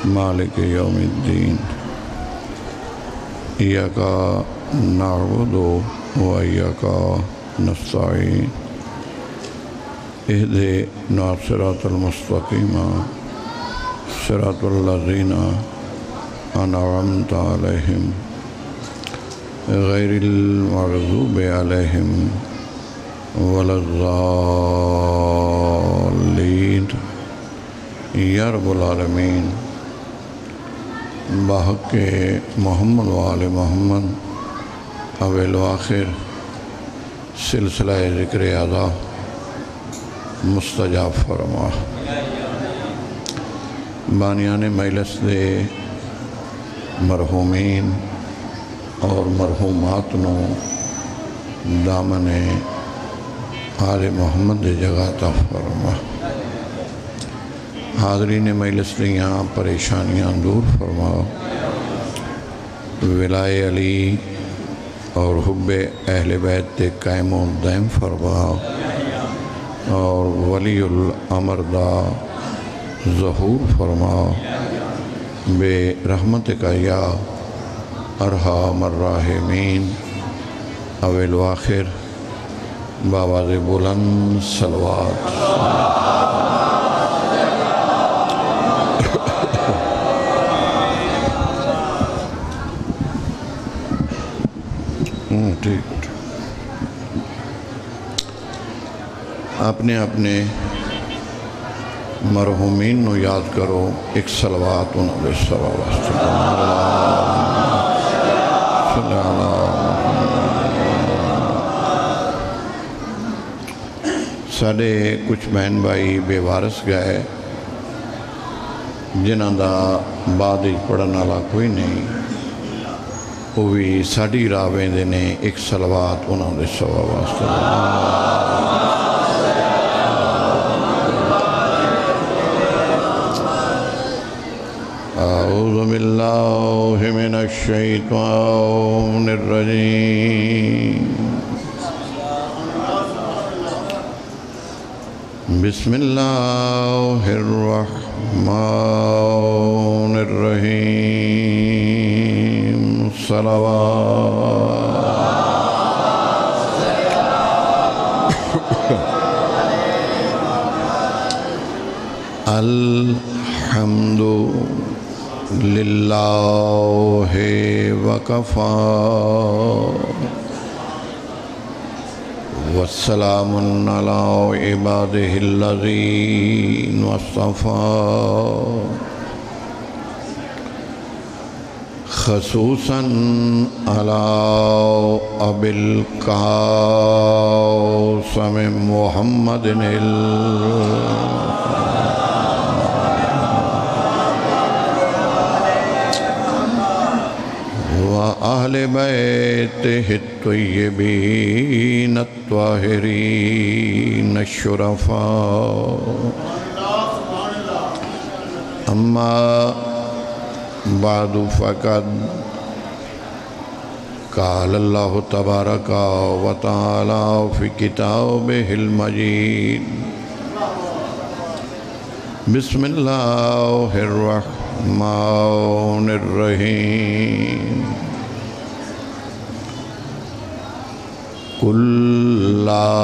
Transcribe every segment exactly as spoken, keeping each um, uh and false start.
مالک یوم الدین ایاک نعبد و ایاک نستعین اہدنا الصراط المستقیم صراط الذین انعمت علیہم غیر المغضوب علیہم ولا الضالین یا رب العالمین بحق محمد و آل محمد اول و آخر سلسلہ ذکر اعضا مستجاب فرما بانیان مجلس دے مرحومین اور مرحومات نو دامن آل محمد دے جگہ عطا فرما حاضرین مجلس دیاں پریشانیاں دور فرما ولائے علی اور حب اہل بیت تے قائم و دائم فرما اور ولی الامر دا ظہور فرما بے رحمت کا یا ارحم الراحمین اول و آخر باواز بلند صلوات اپنے اپنے مرحومین نو یاد کرو ایک صلوات انہوں نے صلوات صلی اللہ ساڑھے کچھ بہن بھائی بے وارث گئے جنہاں دا بعد پڑھنا لا کوئی نہیں وہ بھی ساڑھی راویں دینے ایک صلوات انہوں نے صلوات اعوذ باللہ من الشیطان الرجیم بسم اللہ الرحمن الرحیم صلوات الحمد للہ وکفا والسلام علی عبادہ الذین اصطفیٰ خصوصاً علی ابی القاسم محمد اہل بیتہ الطیبین الطاہرین الشرفاء اما بعد فقد قال اللہ تبارک و تعالی فی کتابہ المجید بسم اللہ الرحمن الرحیم قُلْ لَا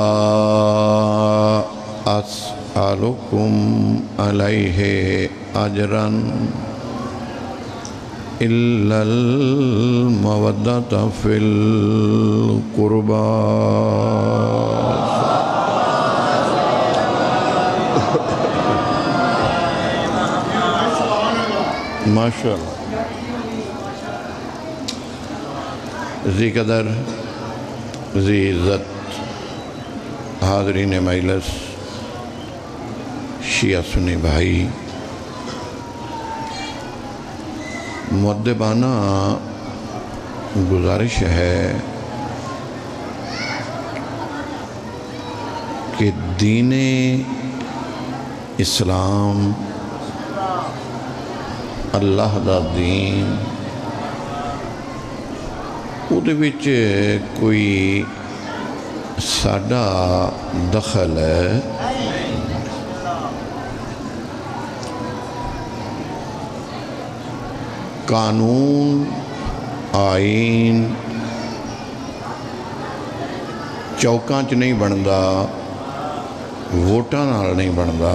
أَسْأَلُكُمْ عَلَيْهِ أَجْرًا إِلَّا الْمَوَدَّةَ فِي الْقُرْبَى ماشاءاللہ ذی قدر ذی عزت حاضرین مجلس شیعہ سنی بھائی مؤدبانہ گزارش ہے کہ دین اسلام اللہ دا دین او دے وچ کوئی ساڈا دخل ہے قانون آئین چوکاں چ نہیں بنتا، ووٹاں نال نہیں بنتا،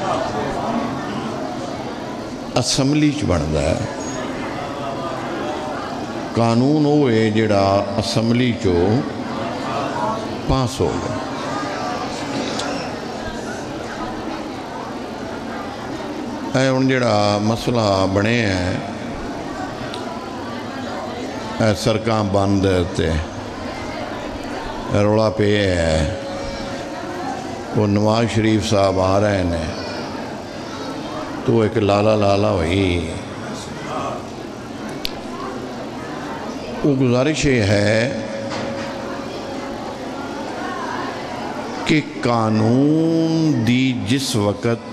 اسمبلی چ بنتا ہے۔ قانون وہ ہے جڑا اسمبلی چو پاس ہو گیا۔ اے ہن جڑا مسئلہ بنے ہے اے سڑکاں بند تے رولا پہ ہے، وہ نواز شریف صاحب آ رہے ہیں تو ایک لالا لالا ہوئی، وہ گزارش یہ ہے کہ قانون دی جس وقت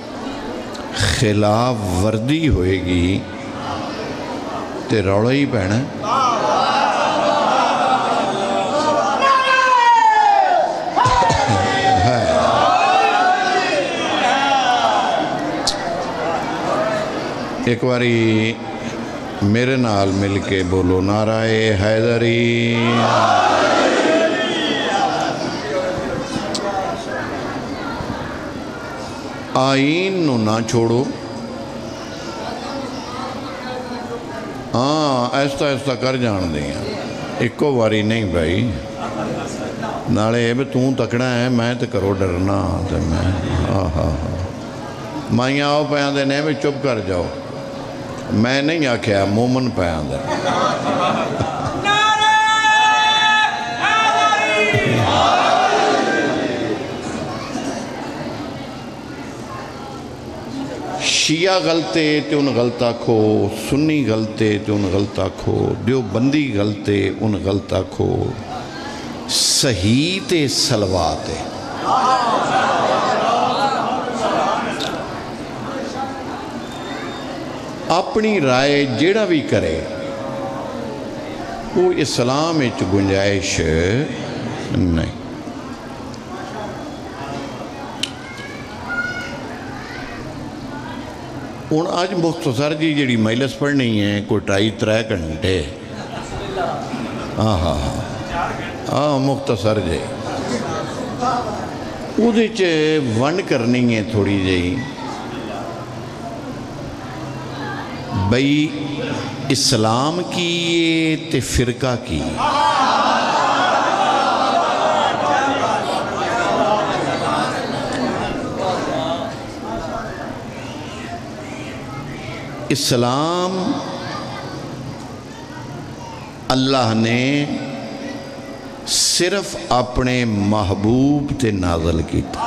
خلاف ورزی ہوئے گی تے رولا ہی پینا ہے۔ ایک باری میرے نال مل کے بولو نعرہ حیدری۔ آئین نو نہ چھوڑو، ہاں ایسا ایسا کر جان دیا، ایکو باری نہیں بھائی، نالے اے بھی توں تکڑا ہے میں تے کرو ڈرنا تے میں ہاں ہاں ہاں مائیاں آؤ پیاں دے نے بھی چپ کر جاؤ، میں نہیں آکھیا مومن پیاں دے۔ شیعہ غلطے تے ان غلطہ کھو، سنی غلطے تے ان غلطہ کھو، دیوبندی غلطے ان غلطہ کھو، صحیح تے سلواتے۔ اپنی رائے جیڑا بھی کرے وہ اسلام اچ گنجائش نہیں۔ ہن آج مختصر جی جیڑی مجلس پڑھنی ہے کوئی ٹائی ترے گھنٹے، ہاں ہاں ہاں ہاں مختصر جی وہ دے چے ونڈ کرنی ہے تھوڑی جی بھئی اسلام کی تے فرقہ کی۔ اسلام اللہ نے صرف اپنے محبوب تے نازل کیتا،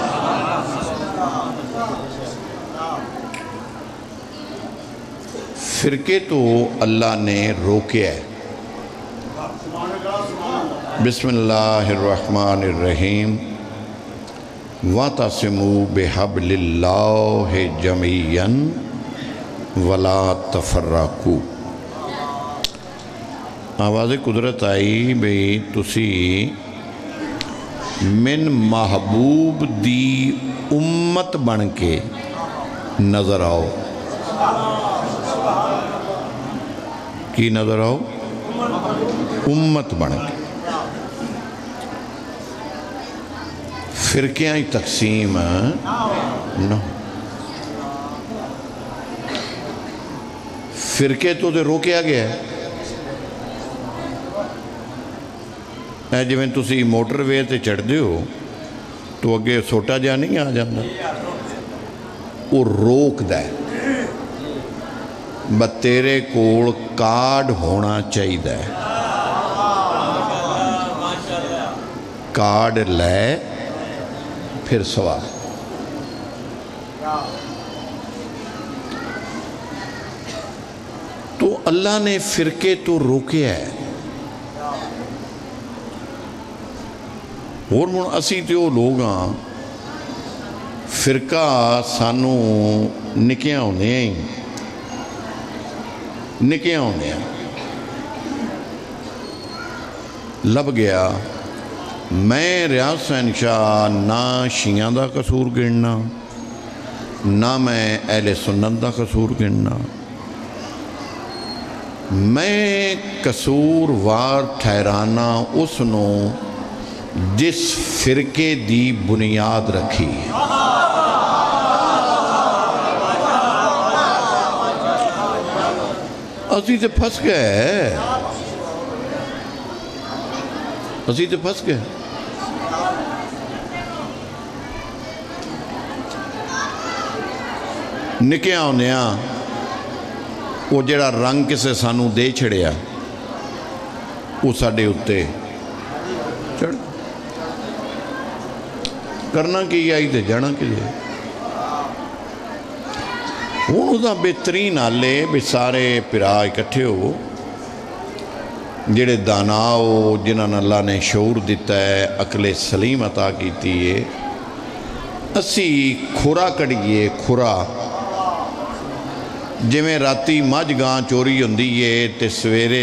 فرقے تو اللہ نے روکے ہے۔ بسم اللہ الرحمن الرحیم وَاعْتَصِمُوا بِحَبْلِ اللَّهِ جَمِيعًا وَلَا تَفَرَّقُوا۔ آواز قدرت آئی بھئی تسی من محبوب دی امت بن کے نظر آؤ۔ کی نظر آؤ؟ امت بن کے۔ فرقیاں تقسیم نہ، فرقے تو دے روکیا گیا ہے۔ اے جو میں تسی موٹر وے تے چڑھ دے ہو تو اگے سوٹا جا نہیں آ جاندہ، وہ روک دے بتیرے کوڑ کارڈ ہونا چاہی دے، کارڈ لے پھر سوال۔ تو اللہ نے فرقے تو روکے ہے، اور من اسی تیو لوگاں فرقہ سانو نکیاں ہونے ہیں نکیاں ہونے ہیں لب گیا۔ میں ریاض حسین شاہ نہ شیعہ دا قصور گننا نہ میں اہل سنت دا قصور گننا، میں قصوروار ٹھہرانا اس نو جس فرقے دی بنیاد رکھی. اسی تے پھس گئے اسی تے پھس گئے. نکیاں ہونیاں وہ جڑا رنگ کسے سانو دے چھڑیا وہ ساڑے اتے چڑھ کرنا کی آئی دے جانا کی دے. انہوں دا بہترین آلے بھی سارے پرا اکٹھے ہو جڑے دانا ہو جنہاں اللہ نے شعور دیتا ہے عقل سلیم عطا کیتی ہے. اسی کھورا کڑیے کھورا جی میں راتی مجھ گاں چوری ہوندی ہے تے سویرے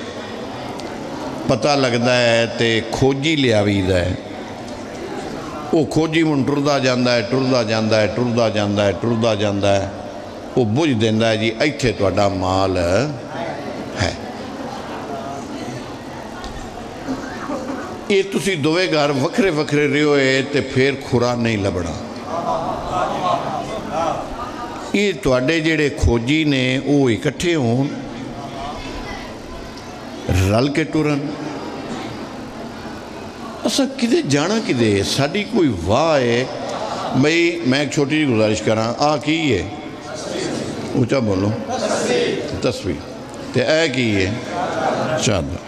پتہ لگتا ہے تے کھوجی لیاوی دا ہے. وہ کھوجی من ٹردہ جاندہ ہے ٹردہ جاندہ ہے ٹردہ جاندہ ہے ٹردہ جاندہ ہے وہ بجھ دیندہ ہے جی ایتھے توڑا مال ہے. یہ تسی دوے گھر وکھرے وکھرے رہے تے پھر کھورا نہیں لبڑا. یہ توڑے جڑے کھوجی نے وہ اکٹھے ہون رل کے ٹورن. اسا کدے جانا کدے ساڑی کوئی واہ ہے. بھئی میں ایک چھوٹی جی گزارش کراں آ کی ہے اونچا بولو تصویر تے اے کی ہے چادر.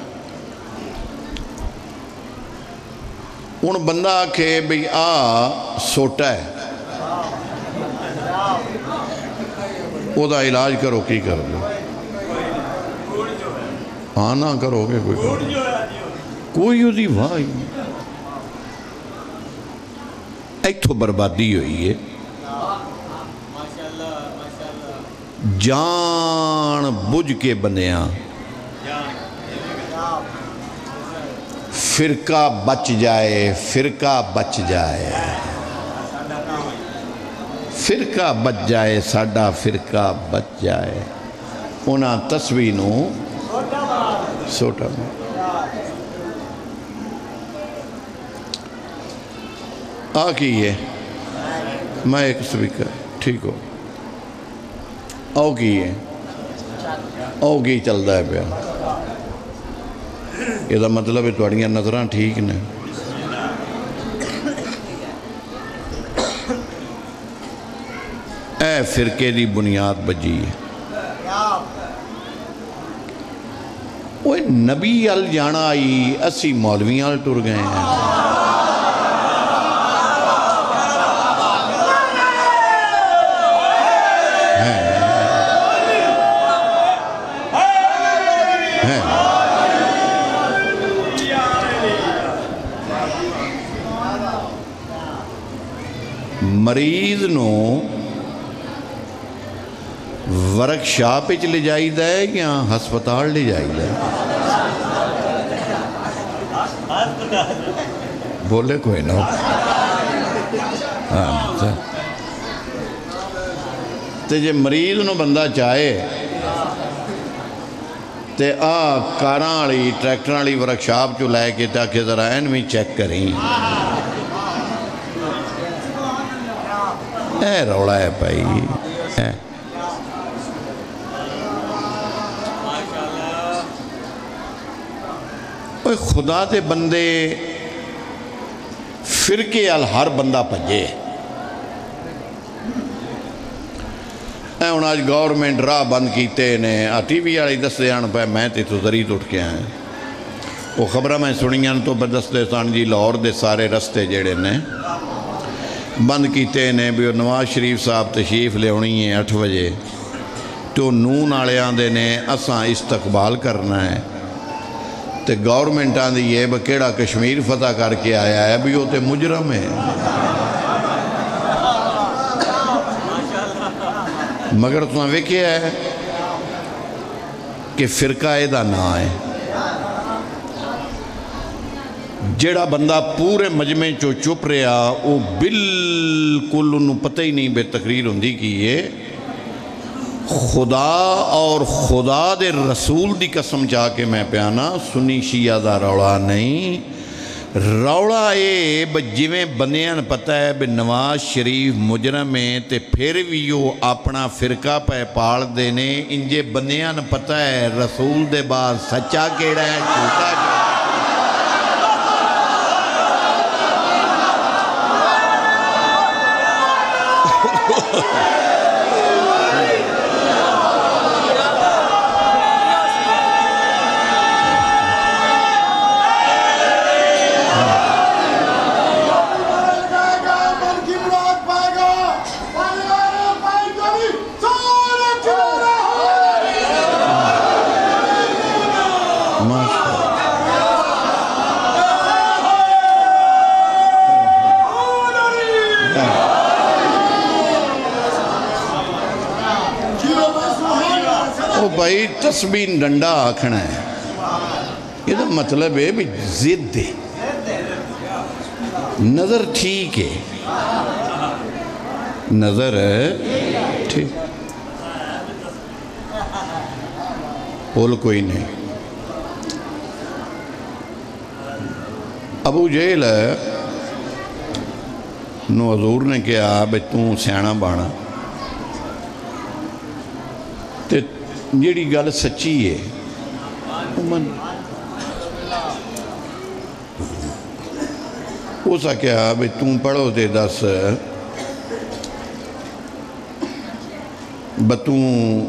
ان بندہ آکھے بھئی آ سوٹا ہے او دا علاج کرو کی کر لو. ہاں نہ کرو گے کوئی کرو کوئی ہو دی بھائی ایک تو بربادی ہوئی ہے. جان بجھ کے بنیا فرقہ بچ جائے فرقہ بچ جائے فرقہ بچ جائے ساڑا فرقہ بچ جائے. انہاں تصویروں سوٹا میں آ کی ہے میں ایک سپیکر ٹھیک ہو آؤ کی ہے آؤ کی چل ہے پیا. یہ دا مطلب ہے توڑیاں نظران ٹھیک نے. اے فرقے دی بنیاد بجی ہے. وہ نبی ال جانا آئی اسی مولویاں ال ٹر گئے ہیں. مریض نو ورک شاپ اچ لے جائی دے یا ہسپتال لے جائی دے بولے کوئی نو. تے جے مریض نو بندہ چاہے تے آ کاراں والی ٹریکٹراں والی ورک شاپ چو لے کے تاکہ ذرا این بھی چیک کریں. اے روڑا ہے پائی اوہ خدا دے بندے فرقے ال ہر بندہ پجے. اے ان آج گورنمنٹ راہ بند کیتے نے آ ٹی وی آلی دستے آن پہ میں تے تو ذریعہ اٹھ کے آئے. وہ خبرہ میں سنیاں تو بدستے سان جی لاہور دے سارے رستے جیڑے نے بند کیتے نے بھی نواز شریف صاحب تشریف لے ہونی ہے اٹھ بجے تو نون آلے آندے نے اساں استقبال کرنا ہے تے گورنمنٹ آندی یہ بکیڑا کشمیر فتح کر کے آیا ہے بھی وہ تے مجرم ہے. مگر تو نے کیا ہے کہ فرقہ ایدہ نہ آئے. جیڑا بندہ پورے مجمع چو چپ رہا وہ بالکل انہوں پتہ ہی نہیں بے تقریر ہوندی کی ہے خدا اور خدا دے رسول دی قسم چاہ کے میں پیانا سنی شیعہ دا روڑا نہیں روڑا اے بجیویں بندیاں پتہ ہے بے نواز شریف مجرم ہے تے پھر بھی وہ اپنا فرقہ پہ پاڑ دینے انجے بندیاں پتہ ہے رسول دے بعد سچا کیڑا ہے جھوٹا کیڑا ہے بھائی تسبیح ڈنڈا آکھنا ہے یہ تو مطلب ہے بھی ضد ہے نظر ٹھیک ہے نظر ہے ٹھیک بول کوئی نہیں ابو جہل نو حضور نے کہا بھئی توں سیانا بانا تے جیڑی گل سچی ہے من اسا کہا بھئی توں پڑھو دے دس بتوں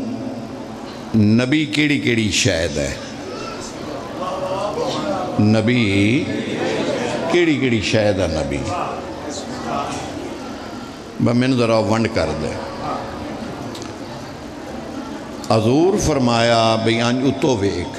نبی کیڑی کیڑی شاید ہے نبی کیڑی کیڑی شاید ہے نبی با میں نے ذرا ونڈ کر دے حضور فرمایا بیان اتو ویک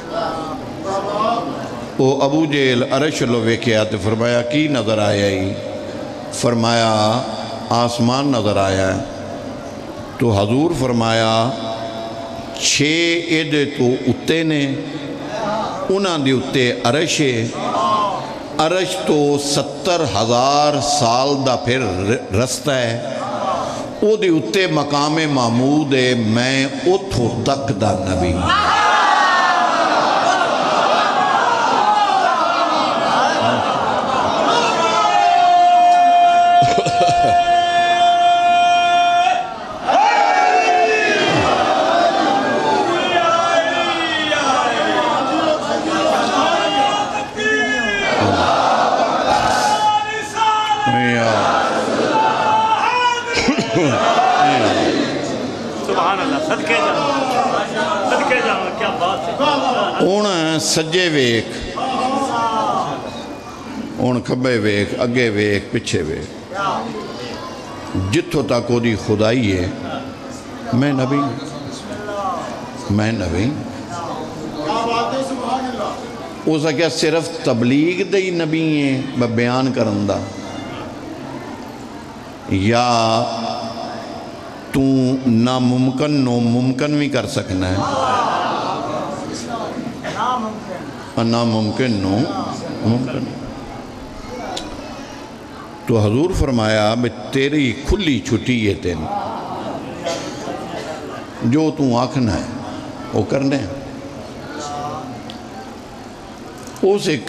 او ابو جیل عرش لو ویکیا تے فرمایا کی نظر آیا ہی فرمایا آسمان نظر آیا ہے تو حضور فرمایا چھے ایدے تو اتے نے انہاں دی اتے عرش ہے عرش تو ستر ہزار سال دا پھر رستہ ہے او دی اتے مقام محمود ہے میں اتھو تک دا نبی اون سجے ویک اون کھبے ویک اگے ویک پچھے ویک جتھو تک وہ دی خدائی ہے میں نبی میں نبی اسا کیا صرف تبلیغ دے نبی ہیں بیان کرندہ یا تو ناممکن نو ممکن بھی کر سکنا ہے ناممکن نو ممکن تو حضور فرمایا بے تیری کھلی چھٹی ہے تین جو تو آکھنا ہے وہ کرنے اس ایک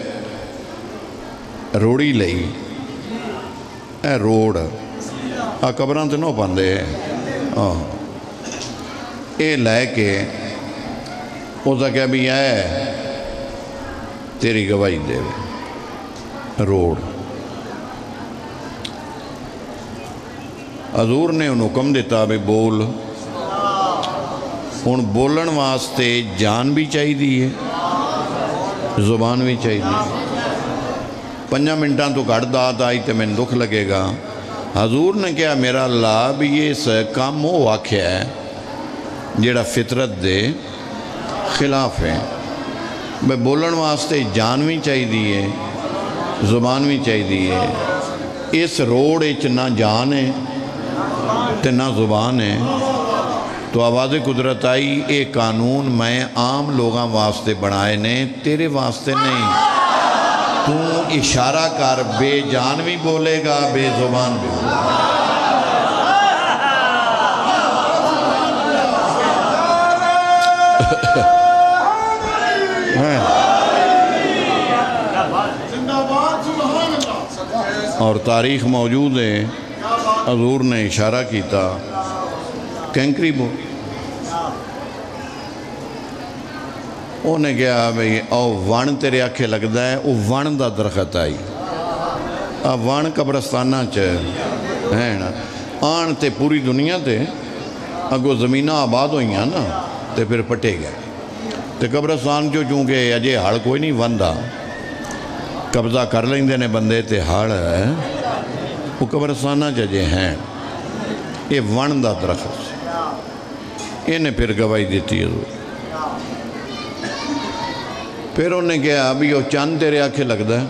روڑی لئی اے روڑ آ قبران تے نو پاندے اے لائے کے اسا کیا بھی آئے تیری گواہی دے روڑ حضور نے ان حکم دیتا بے بول ان بولن واسطے جان بھی چاہی دی ہے زبان بھی چاہی دی پنجا منٹاں تو گھڑ دات آئی تے میں دکھ لگے گا حضور نے کہا میرا اللہ بھی یہ اس کام وہ واقعہ ہے جیڑا فطرت دے خلاف ہے بے بولن واسطے جان بھی چاہی دی ہے زبان بھی چاہی دی ہے اس روڑ اچ نہ جان ہے تے نہ زبان ہے تو آواز قدرت آئی اے قانون میں عام لوگاں واسطے بنائے نے تیرے واسطے نہیں تو اشارہ کر بے جان بھی بولے گا بے زبان بھی بولے گا اور تاریخ موجود ہے، حضور نے اشارہ کیتا کینکری بو انہیں کہا بھئی او وان تیرے آکھے لگتا ہے، او وان دا درخت آئی اب وان قبرستانہ چاہے ہے نا آن تے پوری دنیا تے اگو زمینہ آباد ہوئی ہیں نا تے پھر پٹے گئے تے قبرستان جو چونکہ اجے ہاڑ کوئی نہیں وندہ قبضہ کر لیں دینے بندے تے ہاڑ ہے وہ قبرستانہ ججے ہیں یہ وان دا درخت انہیں پھر گواہی دیتی ہے پھر انہیں کہا ابھی وہ چاند تیرے آنکھیں لگتا ہے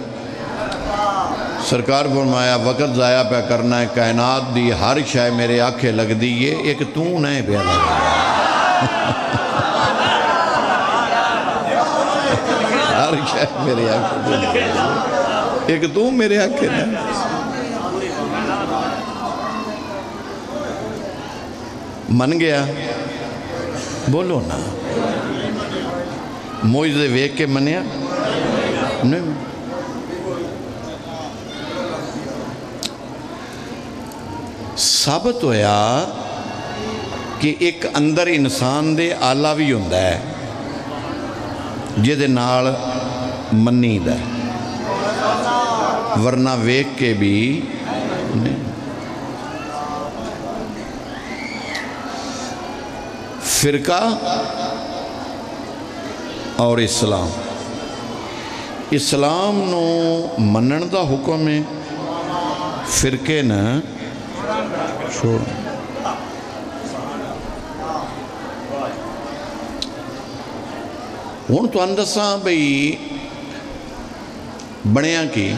سرکار فرمایا وقت ضائع پہ کرنا ہے کائنات دی ہر شے میرے آنکھیں لگ دی یہ ایک تو نہیں پہ لگ ہر شے میرے آنکھیں ایک تو میرے آنکھیں نہیں من گیا بولو نا موجزے ویک کے منیا نہیں ثابت ہویا کہ ایک اندر انسان دے آلہ بھی ہوندہ ہے جدے نال منی دا ورنہ ویک کے بھی نہیں فرقہ اور اسلام اسلام نو منن دا حکم ہے فرقے نہ چھوڑ ہون تو اندساں بھئی بڑیاں کی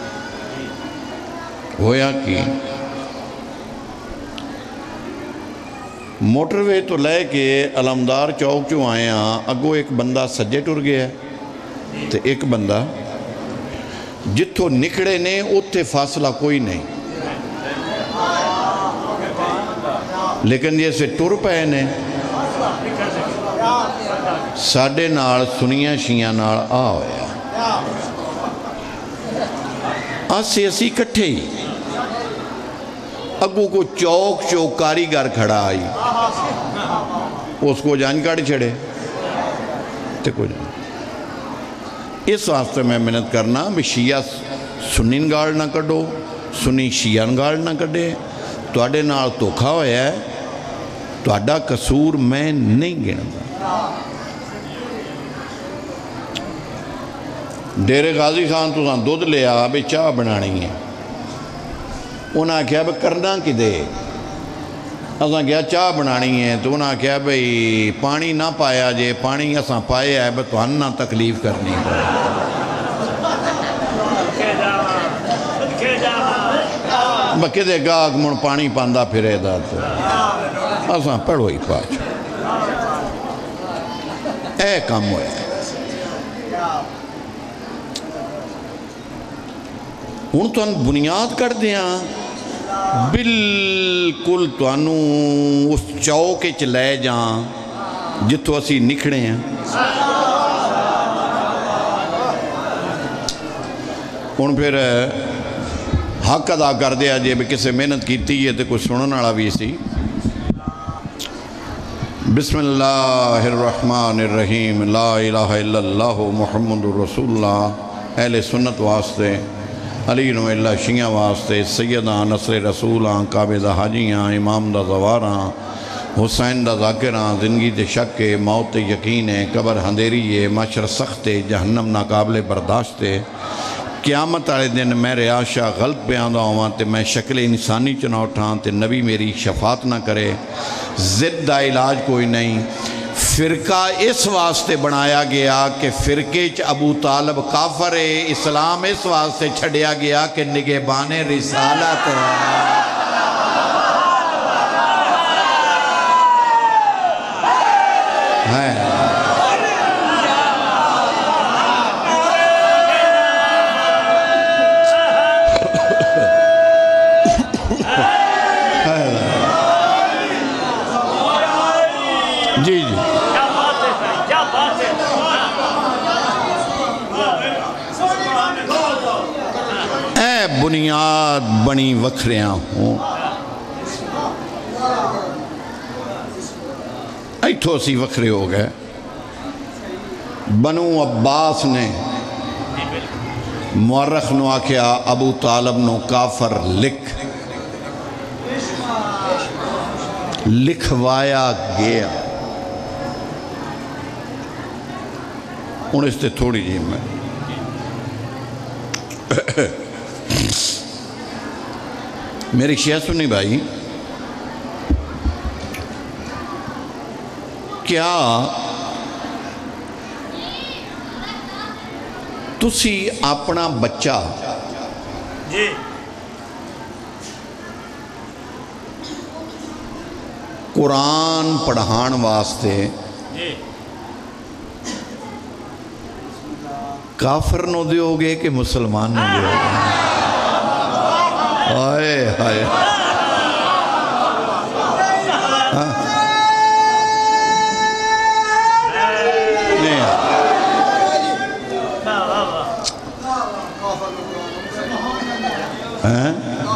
ہویا کی موٹر وے تو لے کے علمدار چوک چو آئے ہاں اگو ایک بندہ سجے ٹر گیا ہے تو ایک بندہ جتھو نکڑے نے اتھے فاصلہ کوئی نہیں لیکن جیسے ٹر پہے نے ساڑھے نال سنیاں شیاں نال آ ہویا آسے اسی کٹھے ہی اگو کو چوک چوک کاریگر کھڑا آئی اس کو جان کاڑ چھڑے تے کو جان اس واسطے میں محنت کرنا بھی شیعہ سنین گاڑ نہ کڈو سنی شیعہ گاڑ نہ کڈے تو اڈے نال توکھا ہویا ہے تو اڈا قصور میں نہیں گندا ڈیرے غازی خان تو سان دودھ لیا بھی چاہ بنانی ہے انہاں کیا بھی کرنا کی دے اساں کیا چاہ بنانی ہے تو انہاں کیا بھی پانی نہ پایا جے پانی اساں پائے ہے تو ہن نہ تکلیف کرنی بکے دے گاگ من پانی پاندہ پھرے دا تو اساں پڑھو ہی پاچ اے کام ہوئے ہن تو ان بنیاد کر دیاں بالکل تو انو اس چوکے چلے جاں جتو اسی نکھڑے ہیں ہن پھر حق ادا کر دیا جے بھی کسے محنت کیتی ہے تو کوئی سنن والا بھی سی بسم اللہ الرحمن الرحیم لا الہ الا اللہ محمد رسول اللہ اہل سنت واسطے علی نو اللہ شیعہ واسطے سیدہ نصر رسولاں قابضہ حاجیاں امام دا زواراں حسین دا ذاکراں زندگی دے شک ہے موت یقین ہے قبر ہندیری ہے معاشر سخت ہے جہنم ناقابل برداشت ہے قیامت آلے دن میں ریاشہ غلط بیاندہ ہوا تے میں شکل انسانی چنا اٹھاں تے نبی میری شفاعت نہ کرے ضد دا علاج کوئی نہیں فرقہ اس واسطے بنایا گیا کہ فرقے چ ابو طالب کافر ہے اسلام اس واسطے چھڑیا گیا کہ نگہبان رسالت ہے جی جی بنیاد بنی وکھریاں ہوں ایتھو سی وکھرے ہو گئے بنو عباس نے مورخ نو آکھیا ابو طالب نو کافر لکھ لکھوایا گیا ان اس تے تھوڑی جی میں میری شیعہ سنی بھائی کیا تسی اپنا بچہ جی قرآن پڑھان واسطے جی کافر نو دیو گے کہ مسلمان نو دیو گے آئے آئے ہاں نہیں ہاں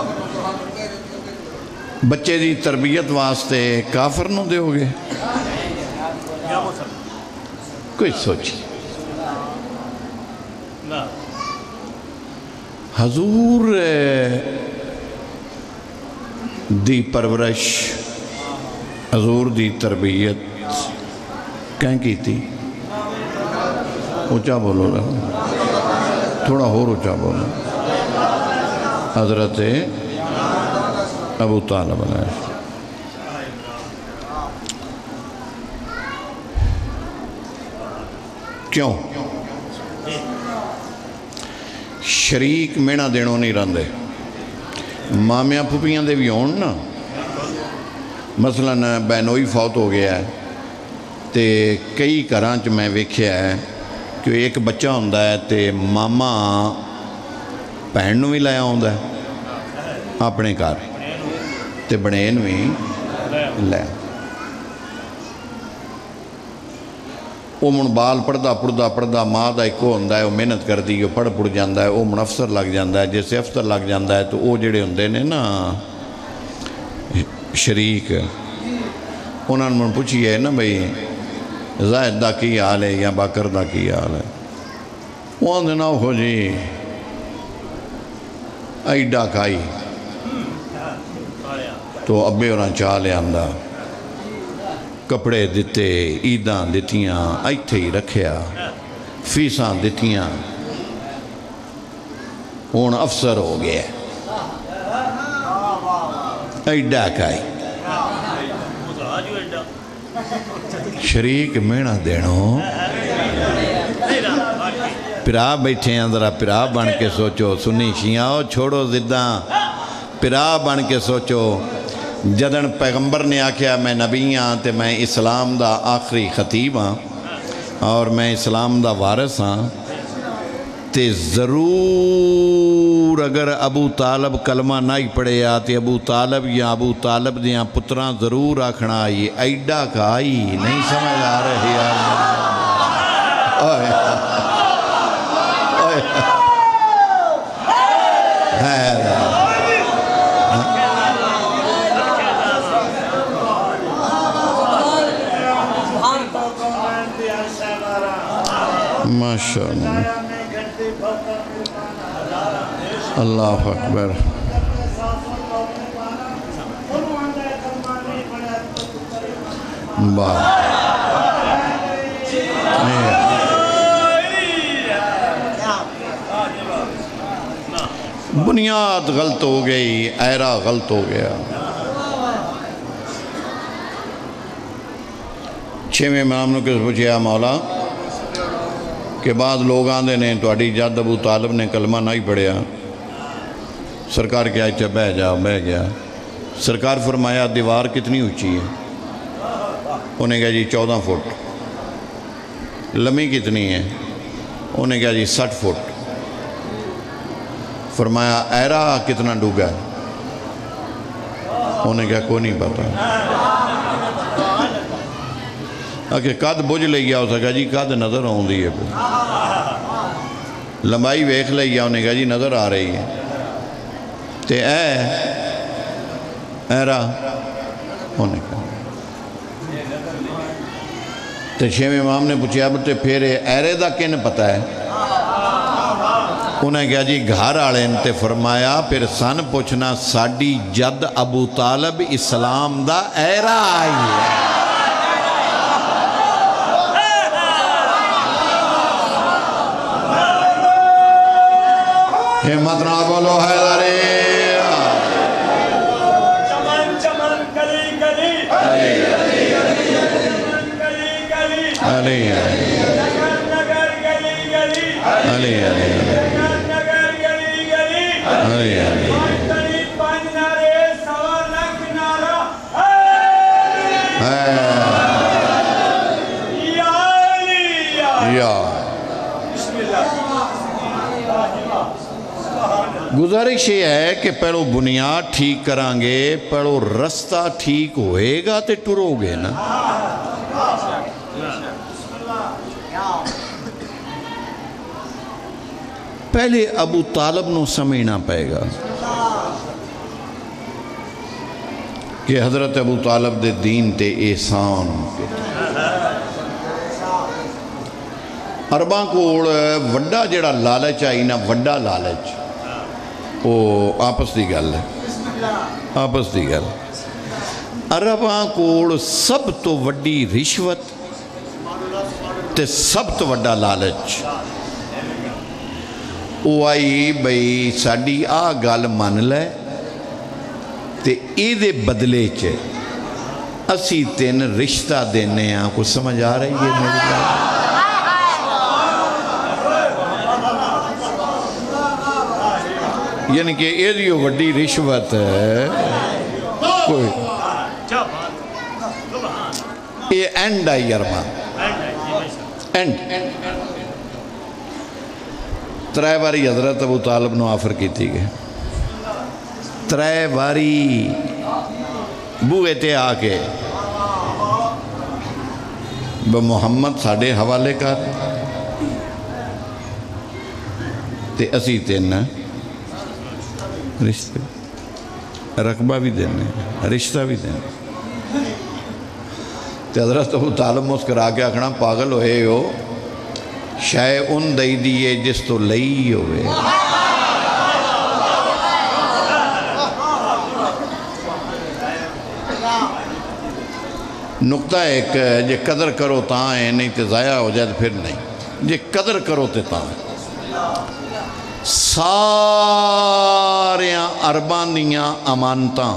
بچے دی تربیت واسطے کافر نو دیو گے کوئی سوچی حضور دی پرورش حضور دی تربیت کہیں کی تھی اونچا بولو رہا تھوڑا اور اونچا بولو حضرت ابو طالب علیہ کیوں شریک مینا دینوں نہیں رہندے مامیاں پھپیاں دے بھی ہون نا مثلا بینوئی فوت ہو گیا ہے تے کئی گھرانچ میں ویکھیا ہے کہ ایک بچہ ہوندا ہے تے ماما بھین نو بھی لایا ہوندا ہے اپنے گھر تے بنین بھی لے وہ من بال پڑھدا پڑھدا پڑھدا ماں دا ایک ہوندا ہے وہ محنت کر دی وہ پڑھ پڑھ جاندا ہے وہ من افسر لگ جاندا ہے جیسے افسر لگ جاندا ہے تو وہ جڑے ہوندے نے نا شریک انہاں نے من پوچھی ہے نا بھئی زاہد دا کی حال ہے یا باکر دا کی حال ہے وہ آندے نا ہو جی ایڈا کھائی تو ابے اور چاہ لے آندہ کپڑے دیتے عیداں دیتیاں ایتھے ہی رکھیا فیساں دیتیاں ہون افسر ہو گیا ایڈا کھائی شریک مینا دینوں پرا بیٹھے ہیں ذرا پرا بن کے سوچو سنی شیعہ چھوڑو زداں پرا بن کے سوچو جدن پیغمبر نے آکھیا میں نبی ہاں تے میں اسلام دا آخری خطیب ہاں اور میں اسلام دا وارث ہاں تے ضرور اگر ابو طالب کلمہ نہیں پڑھے آتے ابو طالب یا ابو طالب دیاں پتران ضرور آکھنا آئی ایڈا کا آئی نہیں سمجھ آ رہے یار آئے آئے ہے ماشاءاللہ اللہ اکبر بات بنیاد غلط ہو گئی ایرا غلط ہو گیا چھویں امام نے کس پوچھیا مولا کہ بعض لوگ آندے نے تو اڈی جد ابو طالب نے کلمہ نہیں پڑھیا سرکار کیا اچھا بہ جا بہ گیا سرکار فرمایا دیوار کتنی اونچی ہے انہیں کہا جی چودہ فٹ لمبی کتنی ہے انہیں کہا جی سٹھ فٹ فرمایا ایرا کتنا ڈوگا ہے انہیں کہا کوئی نہیں پتا کہ قد بجھ لے گیا ہو سکا جی قد نظر آؤں دی ہے لمبائی ویکھ لے گیا انہیں کہا جی نظر آ رہی ہے تے اے ایرا ہونے کا تے شیویں امام نے پوچھا بتے پھر ایرے دا کن پتہ ہے؟ انہیں کہا جی گھر آڑے انتے فرمایا پھر سن پوچھنا ساڑی جد ابو طالب اسلام دا ایرا آئی ہے ہمت نہ بولو حیدری چمن چمن گلی گلی علی علی نگر گلی گلی علی علی نگر گلی گلی علی علی پانچ پانچ نعرے سوا لاکھ نعرہ یا علی یا بسم اللہ گزارش یہ ہے کہ پہلو بنیاد ٹھیک کرانگے پہلو رستہ ٹھیک ہوئے گا تے ٹرو گے نا پہلے ابو طالب نو سمجھنا پائے گا کہ حضرت ابو طالب دے دین تے احسان عرباں کوڑ وڈا جڑا لالچ آئی نا وڈا لالچ وہ آپس دی گل ہے آپس دی گل عرباں کوڑ سب تو وڈی رشوت تے سب تو وڈا لالچ وہ آئی بھئی ساڑی آ گل من لے تے اے دے بدلے چے اسی تین رشتہ دینے ہیں کچھ سمجھ آ رہی ہے میری بات یعنی کہ اے دیو وڈی رشوت ہے کوئی اے اینڈ آئی ارمان اینڈ ترائے باری حضرت ابو طالب نو آفر کی تھی گئے ترائے باری بوئے تے آکے بمحمد ساڑھے حوالے کر تے اسی تین رشتہ رقبہ بھی دینے رشتہ بھی دینے تے حضرت ابو طالب مسکرا کے آکھنا پاگل ہوئے ہو شائع ان دئی دیئے جس تو لئی ہوئے نقطہ ایک جے قدر کرو تاں ہے نہیں تے ضائع ہو جائے پھر نہیں جے قدر کرو تے تاں ہے ساریاں عربان دیاں امانتاں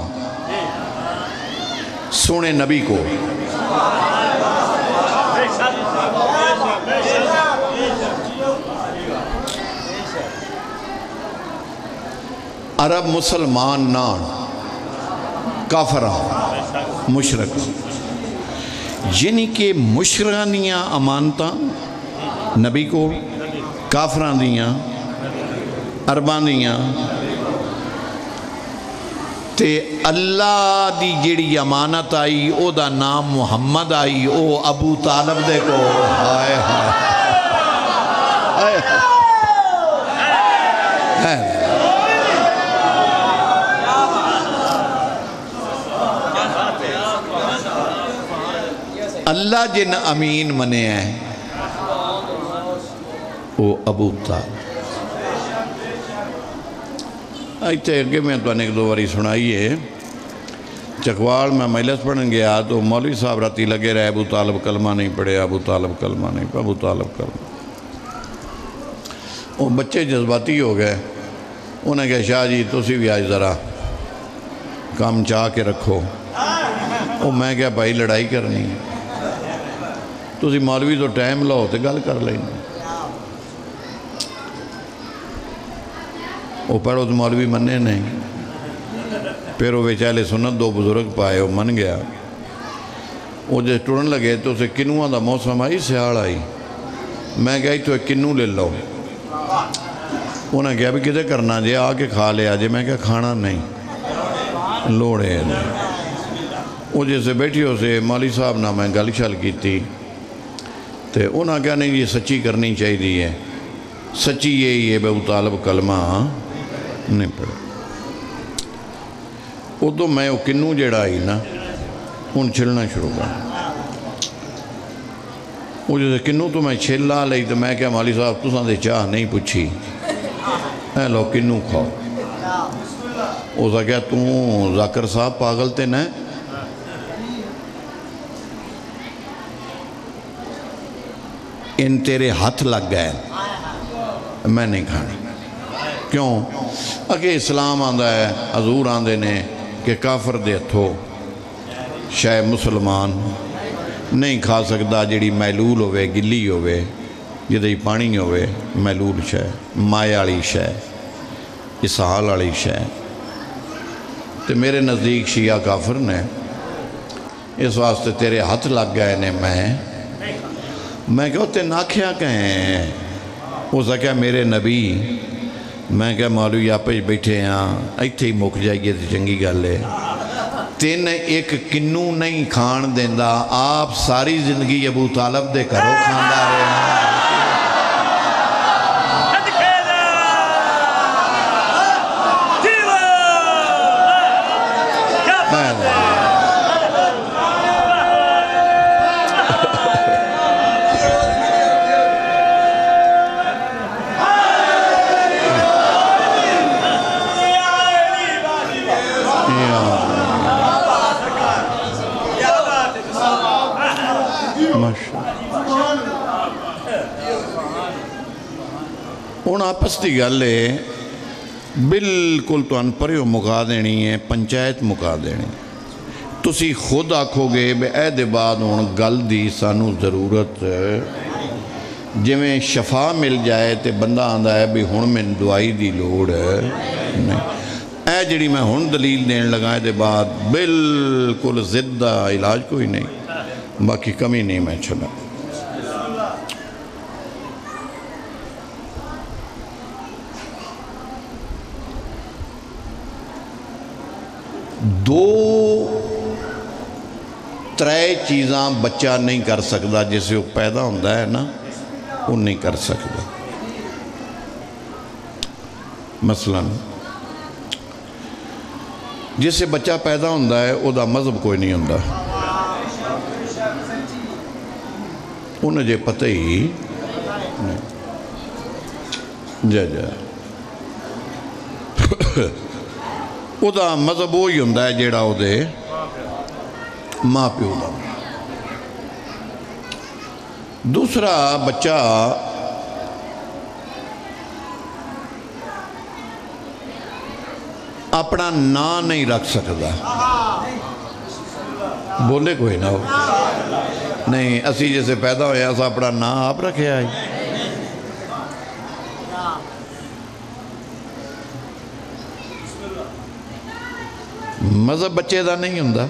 سونے نبی کو عرب مسلمان نان کافران مشرق یعنی کہ مشرقانیاں امانتاں نبی کو کافران دیاں عربان دیاں تے اللہ دی جڑی امانت آئی او دا نام محمد آئی او ابو طالب دے کو ہائے ہائے ہائے اللہ جن امین منے ہیں وہ ابو طالب ایتے اگے میں تو ایک دو باری سنائیے چکوال میں مجلس پڑھن گیا تو مولوی صاحب راتی لگے رہے ابو طالب کلمہ نہیں پڑھے ابو طالب کلمہ نہیں پڑھے ابو طالب کلمہ وہ بچے جذباتی ہو گئے انہیں کہا شاہ جی تسی بھی آج ذرا کام چاہ کے رکھو وہ میں کہا بھائی لڑائی کرنی تسی مولوی تو ٹائم لو تے گل کر لیں وہ پڑھو تو مولوی مننے نہیں پھر وہ بیچالے سنت دو بزرگ پائے وہ من گیا وہ جب ٹرن لگے تو اسے کنوان دا موسم آئی سیاڑ آئی میں گئی تو ایک کنو لے لو انہیں کہا بھی کدھے کرنا جے آکے کھا لے آجے میں کہا کھانا نہیں لوڑے وہ جیسے بیٹھی ہو سے مولوی صاحب نہ میں گل شل کی تھی تے انہاں کہا نہیں یہ سچی کرنی چاہی دی ہے سچی یہی ہے ابو طالب کلمہ نہیں پڑھا ادو میں وہ کنوں جڑا آئی نا ہوں چھلنا شروع کر وہ جیسے کنوں تو میں چھل لا لئی تو میں کیا مالی صاحب تو ساندے چاہ نہیں پوچھی اے لو کنوں کھاؤ وہ سا کیا تو ذاکر صاحب پاگل تے نا ان تیرے ہاتھ لگ گئے میں نہیں کھانا کیوں اگے اسلام آندہ ہے حضور آندے نے کہ کافر دے ہتھو شے مسلمان نہیں کھا سکتا جڑی محلول ہوئے گلی ہوئے جدہی پانی ہوئے محلول شے مائے والی شے اسحال والی شے تے میرے نزدیک شیعہ کافر نے اس واسطے تیرے ہاتھ لگ گئے نے میں میں کہو تے ناکھیا کہیں وہ سکیا میرے نبی میں کہا مولوی آپ بیٹھے ہیں ایتھے ہی مک جائیے تو چنگی گل ہے تین ایک کنوں نہیں کھان دیندا آپ ساری زندگی ابو طالب دے کرو کھاندہ رہے ہیں ہوں آپس کی گل ہے بالکل تمہیں پریو مکا دینی ہے پنچایت مکا دینی تسی خود آکھو گے بے اے دے بعد ہوں گل دی سانو ضرورت جی میں شفا مل جائے تے بندہ آندہ ہے بھی ہوں میں دعائی دی لوڑ ہے نہیں اے جڑی میں ہوں دلیل دین لگائے دے بعد بالکل زدہ علاج کوئی نہیں باقی کمی نہیں میں چھنا دو ترے چیزاں بچہ نہیں کر سکتا جسے وہ پیدا ہوندہ ہے نا وہ نہیں کر سکتا مثلا جسے بچہ پیدا ہوندہ ہے وہ دا مذہب کوئی نہیں ہوندہ انہیں جے پتہ ہی جا جا وہ دا مذہب وہی ہوندہ ہے جیڑا ہو دے ماں پیو دا دوسرا بچہ اپنا نا نہیں رکھ سکتا بولے کوئی نہ ہو نہیں اسی جیسے پیدا ہویا ایسا اپنا نا آپ رکھے آئی مذہب بچے دا نہیں ہوندہ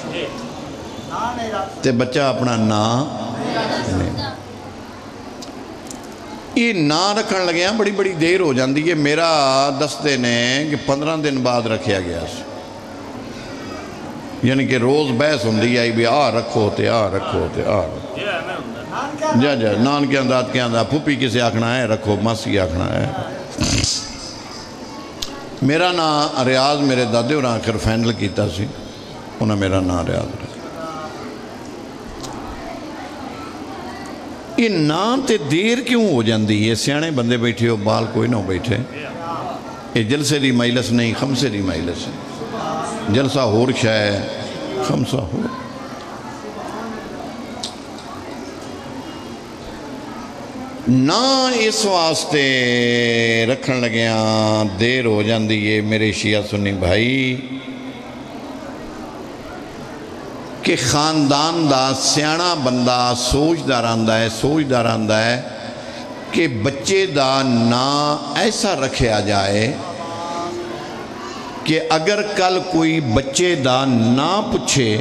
تے بچہ اپنا نا نہیں یہ نا رکھن لگے ہیں بڑی بڑی دیر ہو جاندی ہے میرا دستے نے کہ پندرہ دن بعد رکھیا گیا یعنی کہ روز بحث ہوندی آئی بھی آ رکھو تے آ رکھو تے آ رکھو جا جا نان کے انداد کے انداد پھوپی کسے آکھنا ہے رکھو ماسی آکھنا ہے میرا نام ریاض میرے دادے اور آخر فائنل کیتا سی انہاں میرا نام ریاض رکھا یہ نام تے دیر کیوں ہو جاندی ہے سیانے بندے بیٹھے ہو بال کوئی نہ بیٹھے یہ جلسے دی مجلس نہیں خمسے دی مجلس ہے جلسہ ہور شاہ خمسہ ہور نہ اس واسطے رکھن لگیاں دیر ہو جاندی ہے میرے شیعہ سنی بھائی کہ خاندان دا سیانا بندہ سوچ دا راندہ ہے سوچ دا راندہ ہے کہ بچے دا نا ایسا رکھیا جائے کہ اگر کل کوئی بچے دا نا پچھے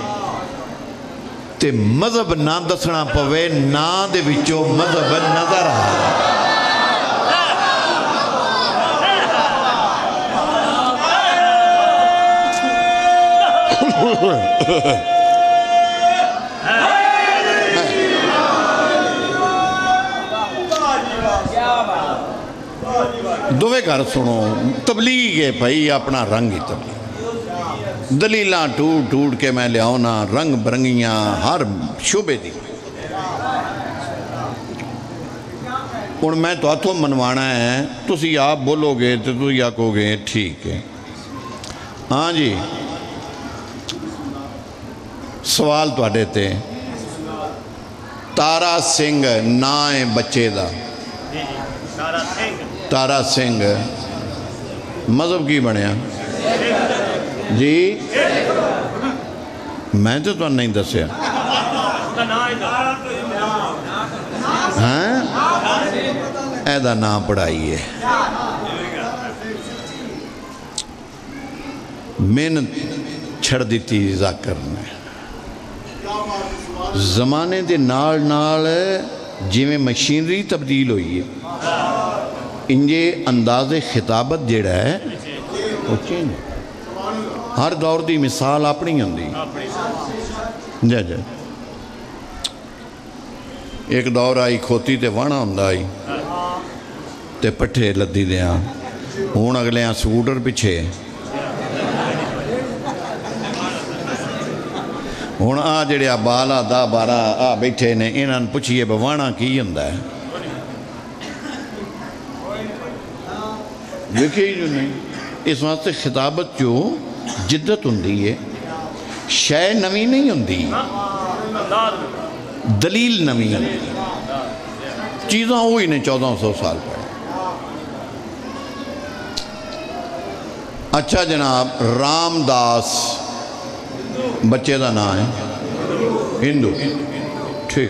تے مذہب نہ دسنا پوے نا دے وچو مذہب نظر آئے دوے گھر سنو تبلیغ ہے بھائی اپنا رنگ ہی تبلیغ دلیلاں ٹوٹ ٹوٹ کے میں لے آؤنا رنگ برنگیاں ہر شعبے دی اور میں تو ہاتھوں منوانا ہے تسی آپ بولو گے تو تسی آکو گے ٹھیک ہے ہاں جی سوال تو اڈے تے تارا سنگھ نائیں بچے دا تارا سنگھ مذہب کی بنیا جی میں تو تو نہیں دسیا ہاں ایدہ نام پڑھائی ہے محنت چھڑ دیتی ذاکر نے زمانے دے نال نال جی میں مشینری تبدیل ہوئی ہے انجے انداز خطابت جیڑا ہے ہر دور دی مثال اپنی ہوندی جا جا ایک دور آئی کھوتی تے وانا ہوندا آئی تے پٹھے لدی دیاں ہون اگلے ہاں سکوٹر پچھے ہون آ جڑے آ بالا دا بارا آ بیٹھے نے انہاں پچھئے بوانا کی ہوندا ہے دیکھیں جو نہیں اس واسطے خطابت جو جدت ہوندی ہے شے نوی نہیں ہوندی دلیل نوی ہوندی چیزاں ہوئی نے چودہ سو سال پہلے اچھا جناب رام داس بچے دا نام ہے ہندو ٹھیک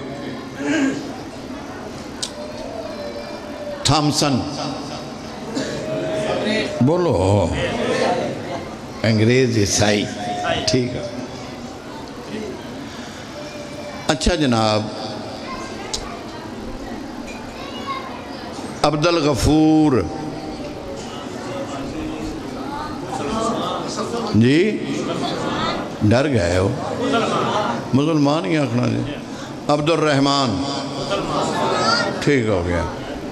تھامسن بولو انگریز عیسائی ٹھیک ہے اچھا جناب عبدالغفور جی ڈر گئے ہو مسلمان ہی آکھنا جی عبد الرحمن ٹھیک ہو گیا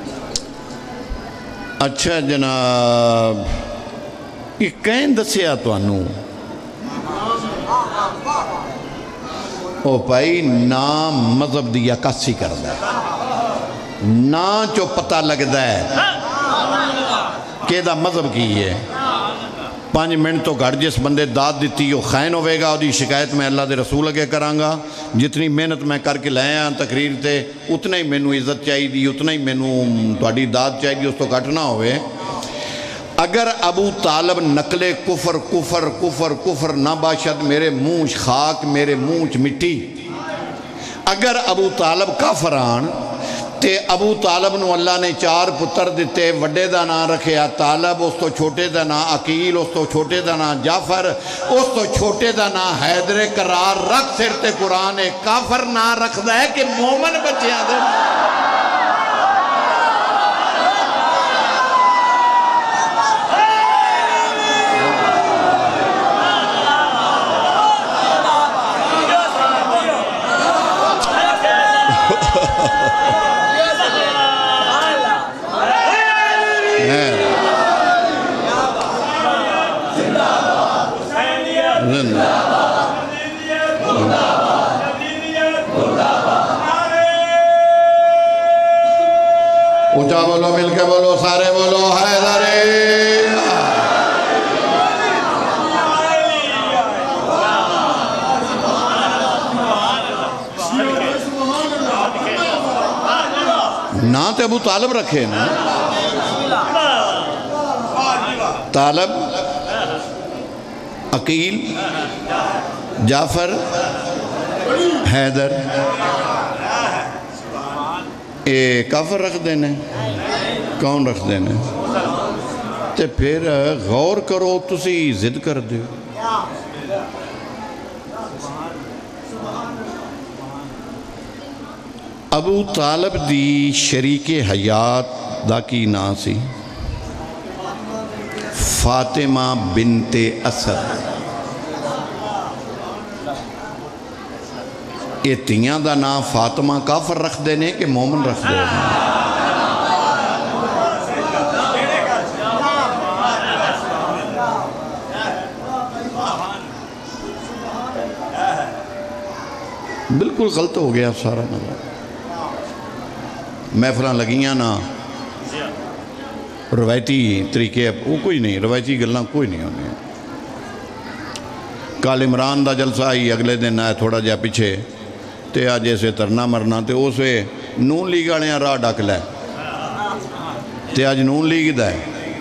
اچھا جناب یہ کہیں دسیا تو انو او پائی نام مذہب دیا کاسی کر دا نا چو پتہ لگ دا ہے کہ دا مذہب کی ہے پانچ منٹ تو گھڑ جس بندے داد دیتی ہو خائن ہوئے گا اور دی شکایت میں اللہ دے رسول اگے کرانگا جتنی محنت میں کر کے لائے ہیں تقریر تے اتنا ہی میں نو عزت چاہی دی اتنا ہی میں نو توڑی داد چاہی دی اس تو کٹنا ہوئے اگر ابو طالب نقل کفر کفر کفر کفر نہ باشد میرے مونچ خاک میرے مونچ مٹی اگر ابو طالب کافران تے ابو طالب نو اللہ نے چار پتر دیتے وڈے دا نا رکھیا طالب اس تو چھوٹے دا نا عقیل اس تو چھوٹے دا نا جعفر اس تو چھوٹے دا نا حیدر قرار رکھ سرتے قرآن کافر نا رکھ دا ہے کہ مومن بچے آدھے اونچا بولو مل کے بولو سارے بولو حیدری نا تے ابو طالب رکھے نا طالب عقیل جعفر حیدر اے کافر رکھ دینے کون رکھ دینے تے پھر غور کرو تسی ضد کر دے ابو طالب دی شریک حیات دا کی نا سی فاطمہ بنت اسد یہ تیاں دا نا فاطمہ کافر رکھ دینے کہ مومن رکھ دینے بالکل غلط ہو گیا سارا نظام. محفلاں لگیاں نا روایتی طریقے وہ کوئی نہیں, روایتی گلاں کوئی نہیں ہونے. کال عمران دا جلسہ آئی اگلے دن آئے تھوڑا جہا پیچھے تے آج ایسے ترنا مرنا تے اسے نون لیگ والے راہ ڈک لے تے آج نون لیگ دا ہے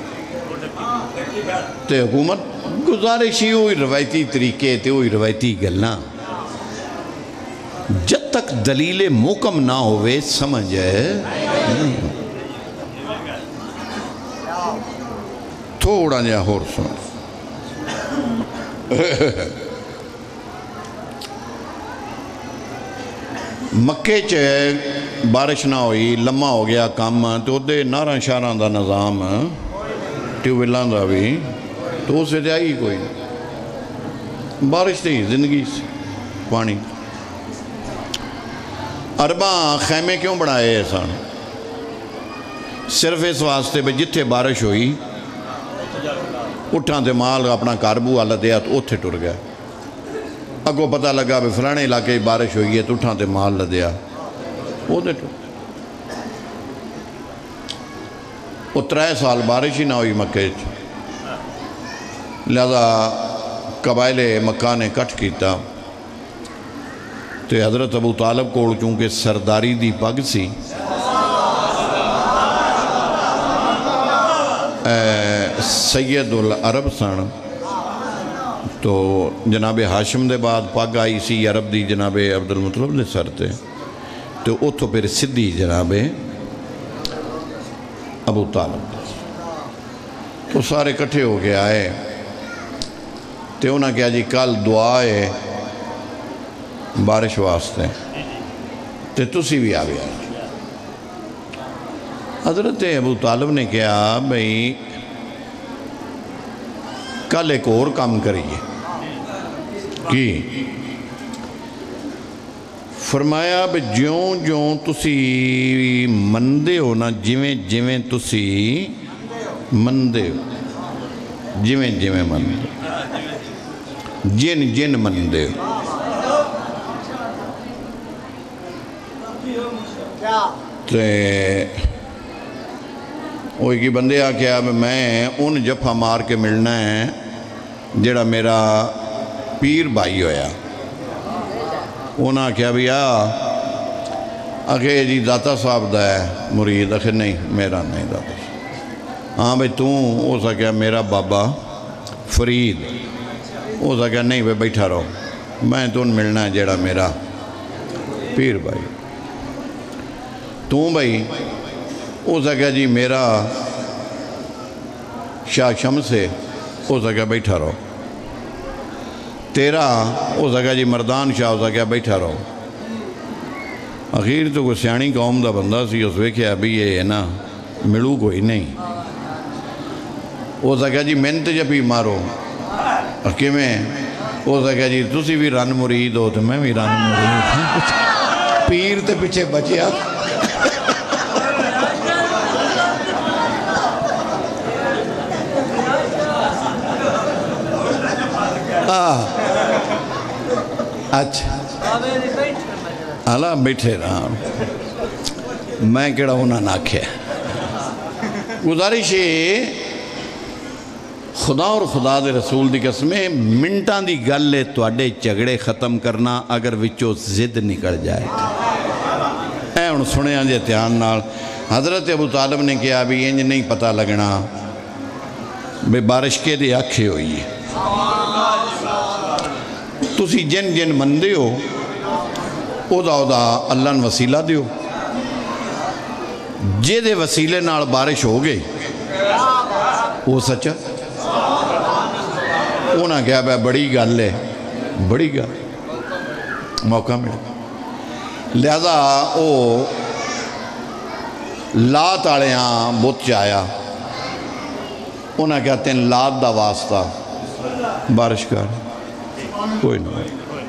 تے حکومت گزارش ہی ہوئی روایتی طریقے تے ہوئی روایتی گلاں. جب تک دلیل محکم نہ ہوئے سمجھ ہے تھوڑا جہا ہور سن. مکے چ بارش نہ ہوئی لمحہ ہو گیا کام تو ادھے نارا شاراں دا نظام ٹیوب ویلاں دا بھی تو اسے تے آئی کوئی بارش تھی زندگی سے پانی. ارباں خیمے کیوں بنائے سن؟ صرف اس واسطے بے جتھے بارش ہوئی اٹھاں تے مال اپنا کاربو والا دیا تو اتھے ٹر گیا. اگو پتہ لگا بے فلانے علاقے بارش ہوئی ہے تو اٹھاں تے مال لدیا وہ دے ٹر. وہ ترائے سال بارش ہی نہ ہوئی مکے چ. لہذا قبائل مکہ نے کٹ کیتا تے حضرت ابو طالب کو چونکہ سرداری دی پگ سی سید العرب سن تو جناب ہاشم دے بعد پگ آئی سی عرب دی جناب عبد المطلب دے سر تے تو اتھو پھر سدھی جناب ابو طالب تو سارے کٹھے ہو گئے آئے تے انہاں کہا جی کل دعا ہے بارش واسطے تے تسی بھی آ گیا. حضرت ابو طالب نے کہا بھئی کل ایک اور کام کریے کی فرمایا بھئی جیوں جیوں تسی مندے ہو نا جویں جویں تسی مندے ہو جویں جویں مندے جن جن مندے ہو تے وہی کی بندے آ کے اب میں ان جفا مار کے ملنا ہے جڑا میرا پیر بھائی ہویا. انہاں کیا بھی آ آگے جی داتا صاحب دا ہے مرید آخر نہیں میرا نہیں داتا صاحب. ہاں بھئی توں ہو سکیا میرا بابا فرید ہو سکیا نہیں بھئی بیٹھا رہو میں تو ان ملنا ہے جڑا میرا پیر بھائی. توں بھئی ہو سکیا جی میرا شاہ شمس سے ہو سکیا بیٹھا رہو. تیرا ہو سکیا جی مردان شاہ ہو سکیا بیٹھا رہو. اخیر تو کوئی سیانی قوم دا بندہ سی اس ویکھے ابھی یہ ہے نا ملو کوئی نہیں. ہو سکیا جی منت جبھی مارو کہ میں ہو سکیا جی تسی بھی رن مرید ہو تو میں بھی رن مرید ہوں. پیر تے پیچھے بچیا اچھا اللہ بیٹھے رہا میں کہڑا ہونا ناکھے. گزارش ہے خدا اور خدا دے رسول دی قسمیں منٹان دی گل تواڈے جھگڑے ختم کرنا اگر وچوں زد نکل جائے اے ان سنے آنجے دھیان نال. حضرت ابو طالب نے کہا بھی انج نہیں پتہ لگنا بے بارش کے دے آکھے ہوئی ہے. تسی جن جن مندے ہو او دا او دا اللہ نے وسیلہ دیو جے دے وسیلے نال بارش ہو گئے وہ سچا. اونا کہا بے بڑی گل ہے بڑی گل موقع ملے. لہذا او لات آڑے ہاں بت چایا اونا کہتے ہیں لات دا واسطہ بارش کر کوئی نہیں.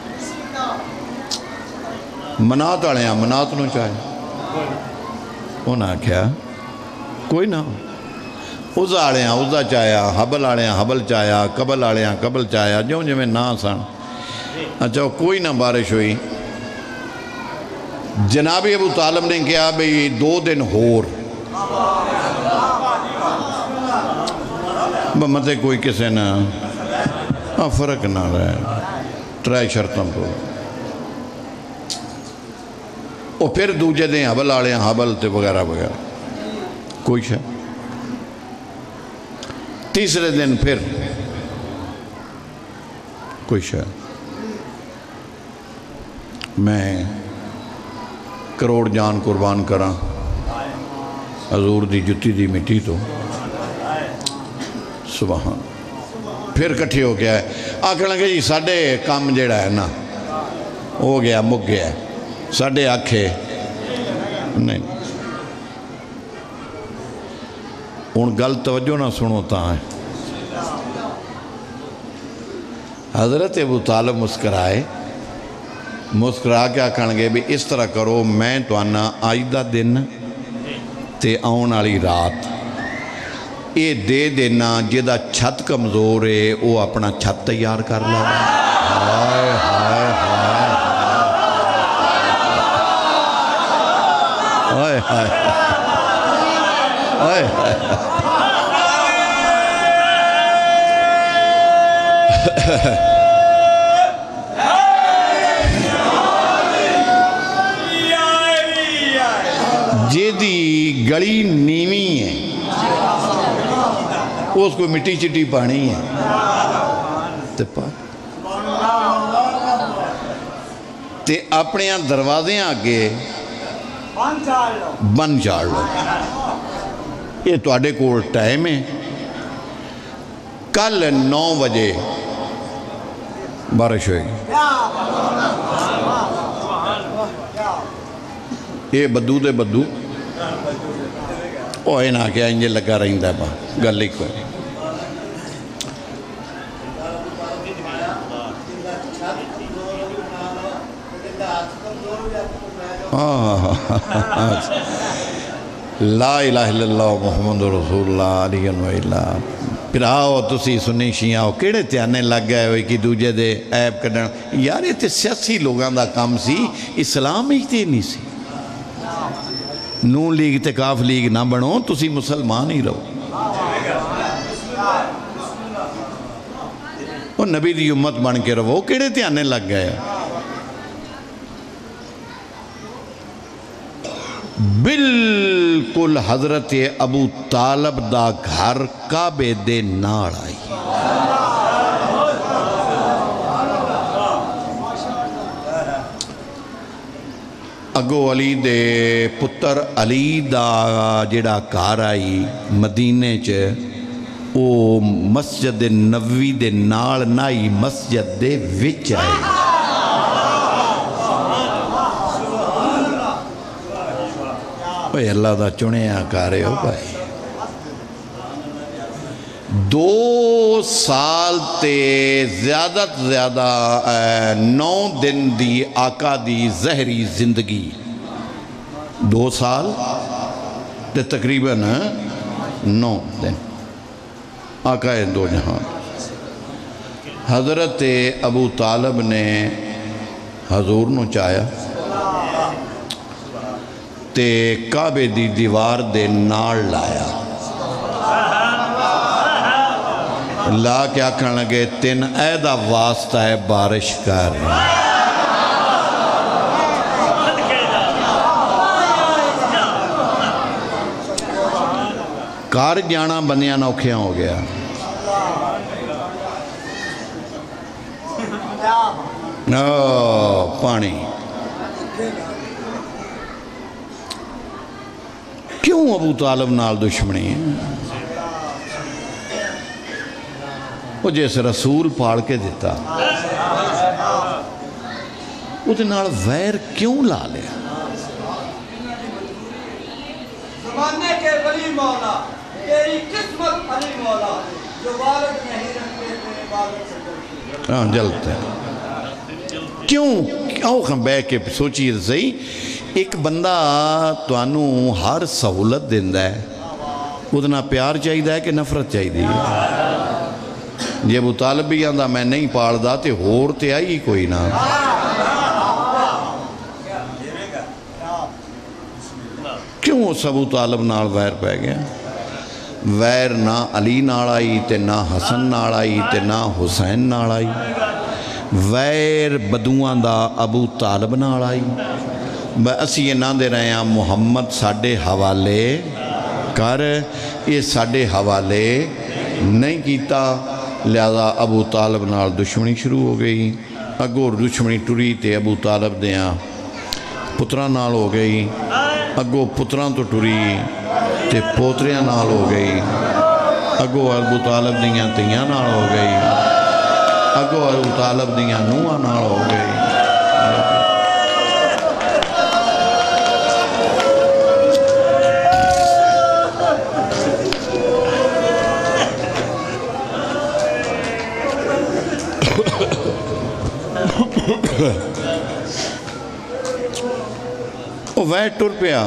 منات آڑے ہاں منات نو چاہے اونا کیا کوئی نہ. عزا آڑے ہاں عزا چاہیا حبل آڑے ہاں حبل چاہیا قبل آڑے ہاں قبل چاہیا جو جو میں نہ سن. اچھا کوئی نہ بارش ہوئی جناب ابو طالب نے کہا بھئی دو دن ہور متے کوئی کسے نہ فرق نہ رہے ترائی شرطوں کو اور پھر دوجہ دیں حبل آڑے ہیں حبل تے وغیرہ وغیرہ کوئی شاہ تیسرے دن پھر کوئی شاہ میں کروڑ جان قربان کراں حضور دی جتی دی مٹی تو سبحان پھر کٹھی ہو گیا ہے آکھر لگے جی ساڑھے کام جیڑا ہے نا ہو گیا مک گیا ہے ساڑھے آکھے نہیں ان گل توجہ نہ سنو تا ہے حضرت ابو طالب مسکرائے مسکرا کے آکھن گے بھی اس طرح کرو میں تو آنا آئیدہ دن تے آن والی رات اے دے دینا جدہ چھت کمزور ہے وہ اپنا چھت تیار کر لا ہائے ہائے ہائے ہائے ہائے ہائے جیدی گڑی نیوی ہے اس کو مٹی چٹی پانی ہے تے اپنے دروازے آگے بن چاڑ لو یہ تو آڑے کو ٹائم ہے کل نو بجے بارش ہوئی یہ بدو دے بدو اوہ نا کیا انجھے لگا رہی دا با گلی کو لا الہ الا اللہ محمد رسول اللہ علیہ وآلہ پھر آؤ تسی سنی شیعہ ہو کیڑے تیانے لگ گئے ہوئے کی دوجہ دے عیب کڑھن یار یہ تے سیاسی لوگاں دا کام سی اسلام ہی تے نہیں سی نون لیگ تے کاف لیگ نہ بنو تسی مسلمان ہی رہو وہ نبی دی امت بن کے رہو کیڑے تیانے لگ گئے بالکل حضرت ابو طالب دا گھر کعبے دے ناڑ آئی اگو علی دے پتر علی دا جڑا کار آئی مدینے چ او مسجد نبوی دے ناڑ نائی مسجد دے وچ آئی بھائی اللہ دا چنے آکارے ہو بھائی دو سال تے زیادہ زیادہ نو دن دی آقا دی زہری زندگی دو سال تے تقریباً نو دن آقا دو جہاں حضرت ابو طالب نے حضور نو چاہیا تے کعبے دی دیوار دے ناڑ لایا لا کے آکھن لگے تین ایدہ واسطہ ہے بارش کر کار جانا بندیاں نوکھیاں ہو گیا نو پانی کیوں ابو طالب نال دشمنی ہے وہ جیسے رسول پاڑ کے دیتا وہ نال ویر کیوں لا لیا زمانے کے ولی مولا تیری قسمت علی مولا جو والد نہیں رکھتے تیرے والد سے جلتے ہاں جلتے ہیں کیوں کیوں ہم بے کے سوچی رسائی ایک بندہ تو انو ہر سہولت دیندہ ہے اتنا پیار چاہی دا ہے کہ نفرت چاہی دی ہے یہ ابو طالب بھی آندہ میں نہیں پاڑ دا تے ہور تے آئی کوئی نہ اس ابو طالب نال ویر پہ گیا. ویر نہ علی نال آئی تے نہ حسن نال آئی تے نہ حسین نال آئی. ویر بدوان دا ابو طالب نال آئی. اسی یہ نہ دے رہے ہیں محمد ساڑے حوالے کر، یہ ساڑے حوالے نہیں کیتا. لہذا ابو طالب نال دشمنی شروع ہو گئی. اگو دشمنی ٹری تے ابو طالب دیاں پتران نال ہو گئی. اگو پتران تو ٹری تے پوتریاں نال ہو گئی. اگو ابو طالب دیاں تیاں نال ہو گئی. اگو ابو طالب دیاں نوہاں نال ہو گئی. وہ ویر ٹر پیا.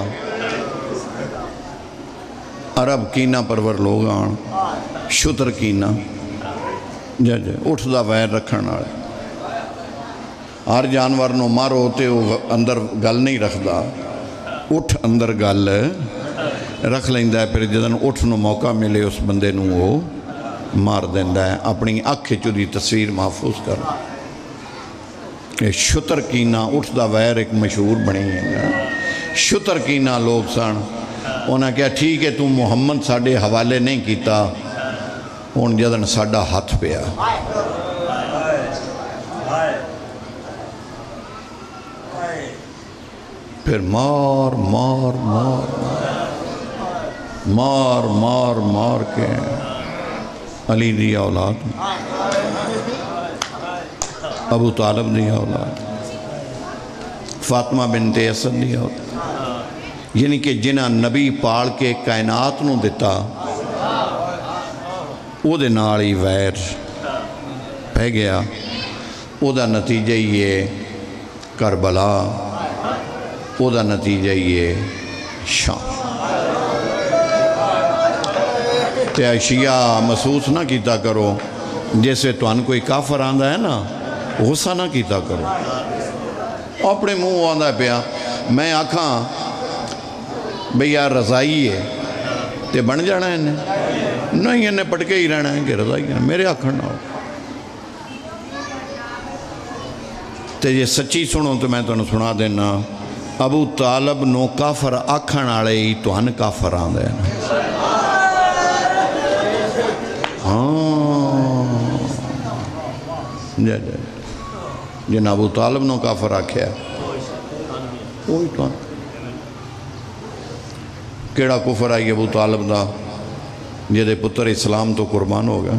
عرب کینہ پرور لوگ آن شتر کینہ جے جے اٹھ دا ویر رکھن آڑے. ہر جانور نو مارو ہوتے وہ اندر گل نہیں رکھ دا. اٹھ اندر گل رکھ لیندہ ہے. پھر جدن اٹھ نو موقع ملے اس بندے نو وہ مار دیندہ ہے. اپنی آنکھیں چو دی تصویر محفوظ کر. یہ شتر کینہ اٹھ دا ویر ایک مشہور بنی ہے. شتر کینہ لوگ سن. انہاں کہا ٹھیک ہے تم محمد ساڑے حوالے نہیں کیتا. ان جدن ساڑا ہاتھ پیا. پھر مار مار مار مار مار مار کے علی دی اولاد ابو طالب دی اولاد فاطمہ بنت اسد دی اولاد، یعنی کہ جنہ نبی پال کے کائنات نو دیتا او دے نالی ویر پہ گیا. او دا نتیجہ یہ کربلا، او دا نتیجہ یہ شام. تے شیعہ محسوس نہ کیتا کرو جیسے تو ان کوئی کافر آندہ ہے نا، غصہ نہ کیتا کرو. اپنے منہ آندہ پیا میں آکھاں بھئی یار رضائی ہے تے بن جانا ہے انہیں نہیں، انہیں پٹکے ہی رہنا ہے کہ رضائی ہے. میرے آکھن نہ ہو تے یہ سچی سنو تو میں تو انہیں سنا دینا. ابو طالب نو کافر آکھن آڑے ہی تو ان کافر آندہ ہے. ہاں جے جے جن ابو طالب نو کافر آکھیا وہی تو ان کیڑا کفر آئی ابو طالب دا جدے پتر اسلام تو قربان ہو گیا.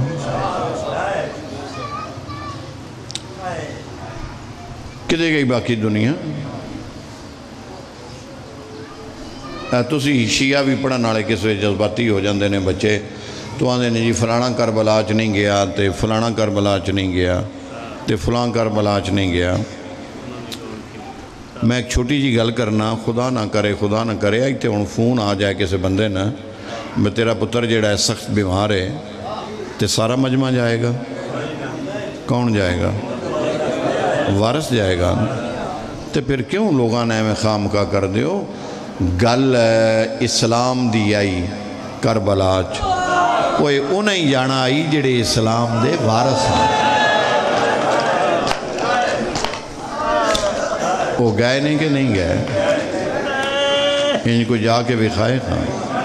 کدے گئی باقی دنیا؟ تسی شیعہ بھی پڑھن والے کسے جذباتی ہو جاندے نے بچے تو آندے نے جی فلانا کربلا چ نہیں گیا تے فلانا کربلا چ نہیں گیا تے فلان کربلا چ نہیں گیا. میں ایک چھوٹی جی گل کرنا، خدا نہ کرے خدا نہ کرے آئی تے ان فون آ جائے کسے بندے نا میں تیرا پتر جیڑا ہے سخت بیمار ہے تے سارا مجمع جائے گا. کون جائے گا؟ وارث جائے گا. تے پھر کیوں لوگاں نے میں خام کا کر دیو؟ گل اسلام دی آئی کربلا چ وہ انہیں جانا آئی جڑے اسلام دے وارث ہیں. وہ گئے نہیں کہ نہیں گئے؟ ان کو جا کے بکھائے خواہ.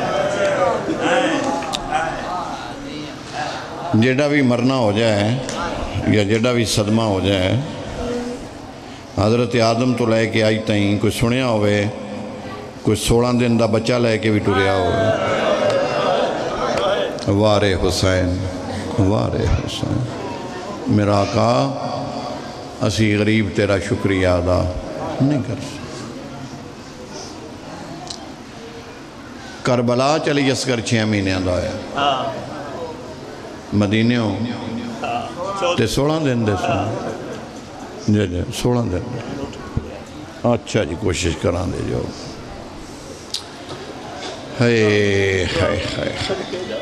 جیڑا بھی مرنا ہو جائے یا جیڑا بھی صدمہ ہو جائے، حضرت آدم تو لے کے آئی تائیں کوئی سنیا ہوئے کوئی سولہ دن دا بچہ لے کے بھی ٹریا ہوئے. وارے حسین وارے حسین میرا آقا اسی غریب تیرا شکریہ ادا نہیں کر سکتے. کربلا چلی اسکر چھ مہینے دا ہے مدینے ہوں تے سولہ دن دے سن جے جے سولہ دن دے. اچھا جی کوشش کران دے جو ہائے ہائے ہائے.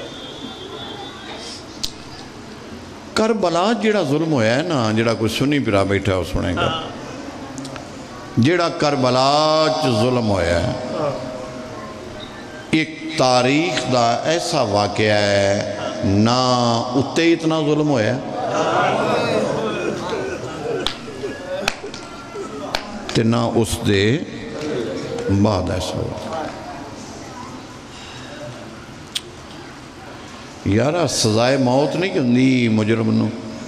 کربلا جیڑا ظلم ہویا ہے نا، جیڑا کوئی سنی پرا بیٹھا ہو سنے گا، جیڑا کربلا چ ظلم ہویا ہے ایک تاریخ دا ایسا واقعہ ہے نہ اتے اتنا ظلم ہویا تے نہ اس دے بعد ایسا ہوا یارا سزائے موت نہیں ہوندی مجرم نو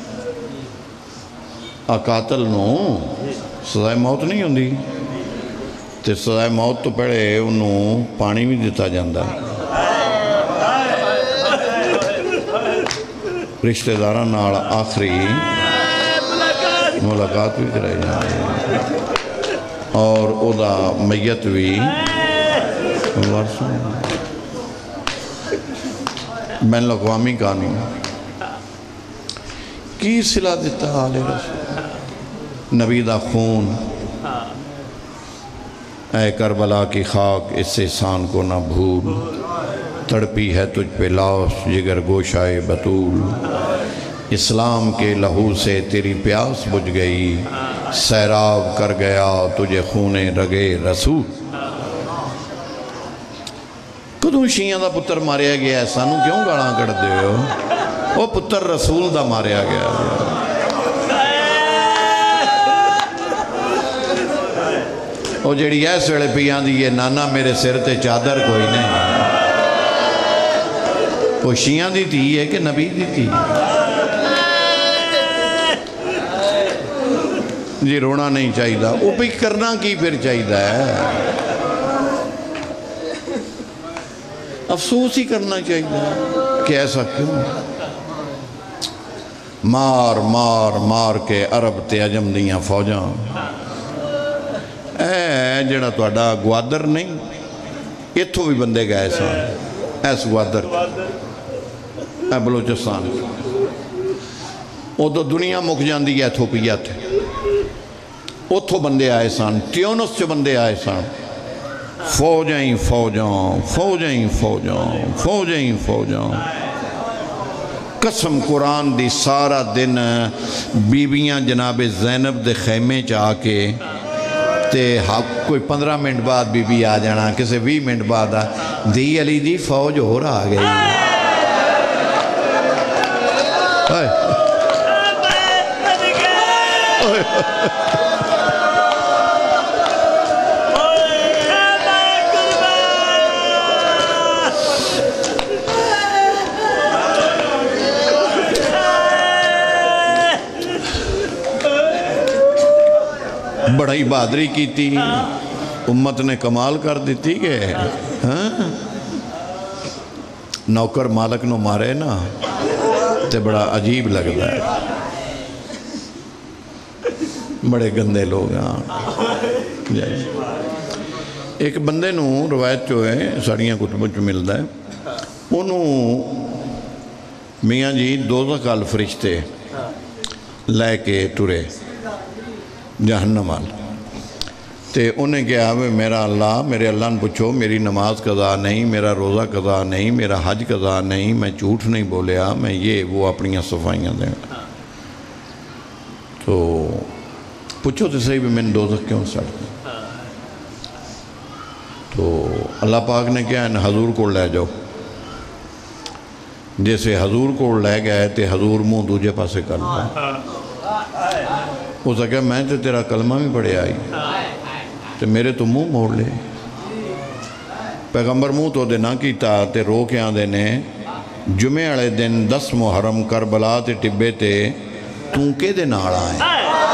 قاتل نو سزائے موت نہیں ہوندی تے سزائے موت تو پہلے انہوں پانی بھی دیتا جاندہ رشتہ داران نال آخری ملاقات بھی کرائی جاندی اور او دا میت بھی ورسوں بین الاقوامی قانون کی صلح دیتا حال رسول نبی دا خون اے کربلا کی خاک اس احسان کو نہ بھول تڑپی ہے تجھ پہ لاش جگر گوشائے بطول اسلام کے لہو سے تیری پیاس بجھ گئی سیراب کر گیا تجھے خون رگے رسول کدوں شیعہ دا پتر ماریا گیا ہے سانو کیوں گاڑاں کر دے ہو وہ پتر رسول دا ماریا گیا وہ جڑی ایس ویلے پیان دی یہ نانا میرے سر تے چادر کوئی نہیں وہ شیعہ دی تھی ہے کہ نبی دی تھی جی رونا نہیں چاہیے دا وہ بھی کرنا کی پھر چاہیے دا ہے افسوس ہی کرنا چاہیے دا کہ ایسا کیوں مار مار مار کے عرب تے عجم دیاں فوجاں اے جڑا تو اڈا گوادر نہیں اتھو بھی بندے گئے سان ایس گوادر اے بلوچستان وہ تو دنیا مک جاندی ہے ایتھوپیہ تھے اتھو بندے آئے سان تیونس سے بندے آئے سان فوجیں فوجاں فوجیں فوجاں فوجیں فوجاں قسم قرآن دی سارا دن بیبیاں جناب زینب دے خیمے چاہ کے تے کوئی پندرہ منٹ بعد بی بی آ جانا کسے بھی منٹ بعد آ دی علی دی فوج ہو رہا آ گئی بڑی بہادری کی تھی امت نے کمال کر دیتی کہ نوکر مالک نو مارے نا تے بڑا عجیب لگتا ہے بڑے گندے لوگ ہیں ایک بندے نو روایت جو ہے ساڑیاں کتبوں جو ملتا ہے انہوں میاں جی دوزخ ال فرشتے لے کے ٹرے جہنم وال تے انہیں کہا میرا اللہ میرے اللہ نے پوچھو میری نماز قضا نہیں میرا روزہ قضا نہیں میرا حج قضا نہیں میں جھوٹ نہیں بولیا میں یہ وہ اپنی صفائیاں دیں تو پوچھو تو صحیح بھی میں نے دوزخ کیوں سڑ تو اللہ پاک نے کہا ان حضور کو لے جاؤ جیسے حضور کو لے گئے تے حضور منہ دوجے پاسے کر لیا اس نے کہا میں تے تیرا کلمہ بھی پڑھے آئی تے میرے تو منہ موڑ لے پیغمبر منہ تو دے نہ کیتا تے رو کے آن دینے جمعے والے دن دس محرم کربلا تے ٹبے تے توں کے دے ناڑ آئے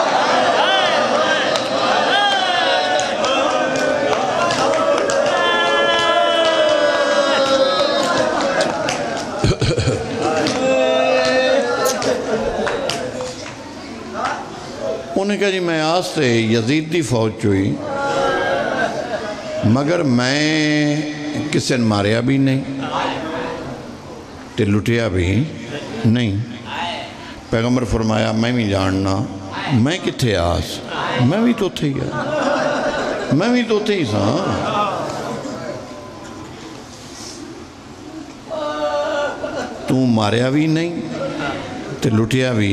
انہیں کہا جی میں آج سے یزید دی فوج چوئی مگر میں کسی نے ماریا بھی نہیں تے لٹیا بھی نہیں پیغمبر فرمایا میں بھی جاننا میں کتھے آس میں بھی تو تھے ہی میں بھی تو تھے ہی سا تو ماریا بھی نہیں تے لٹیا بھی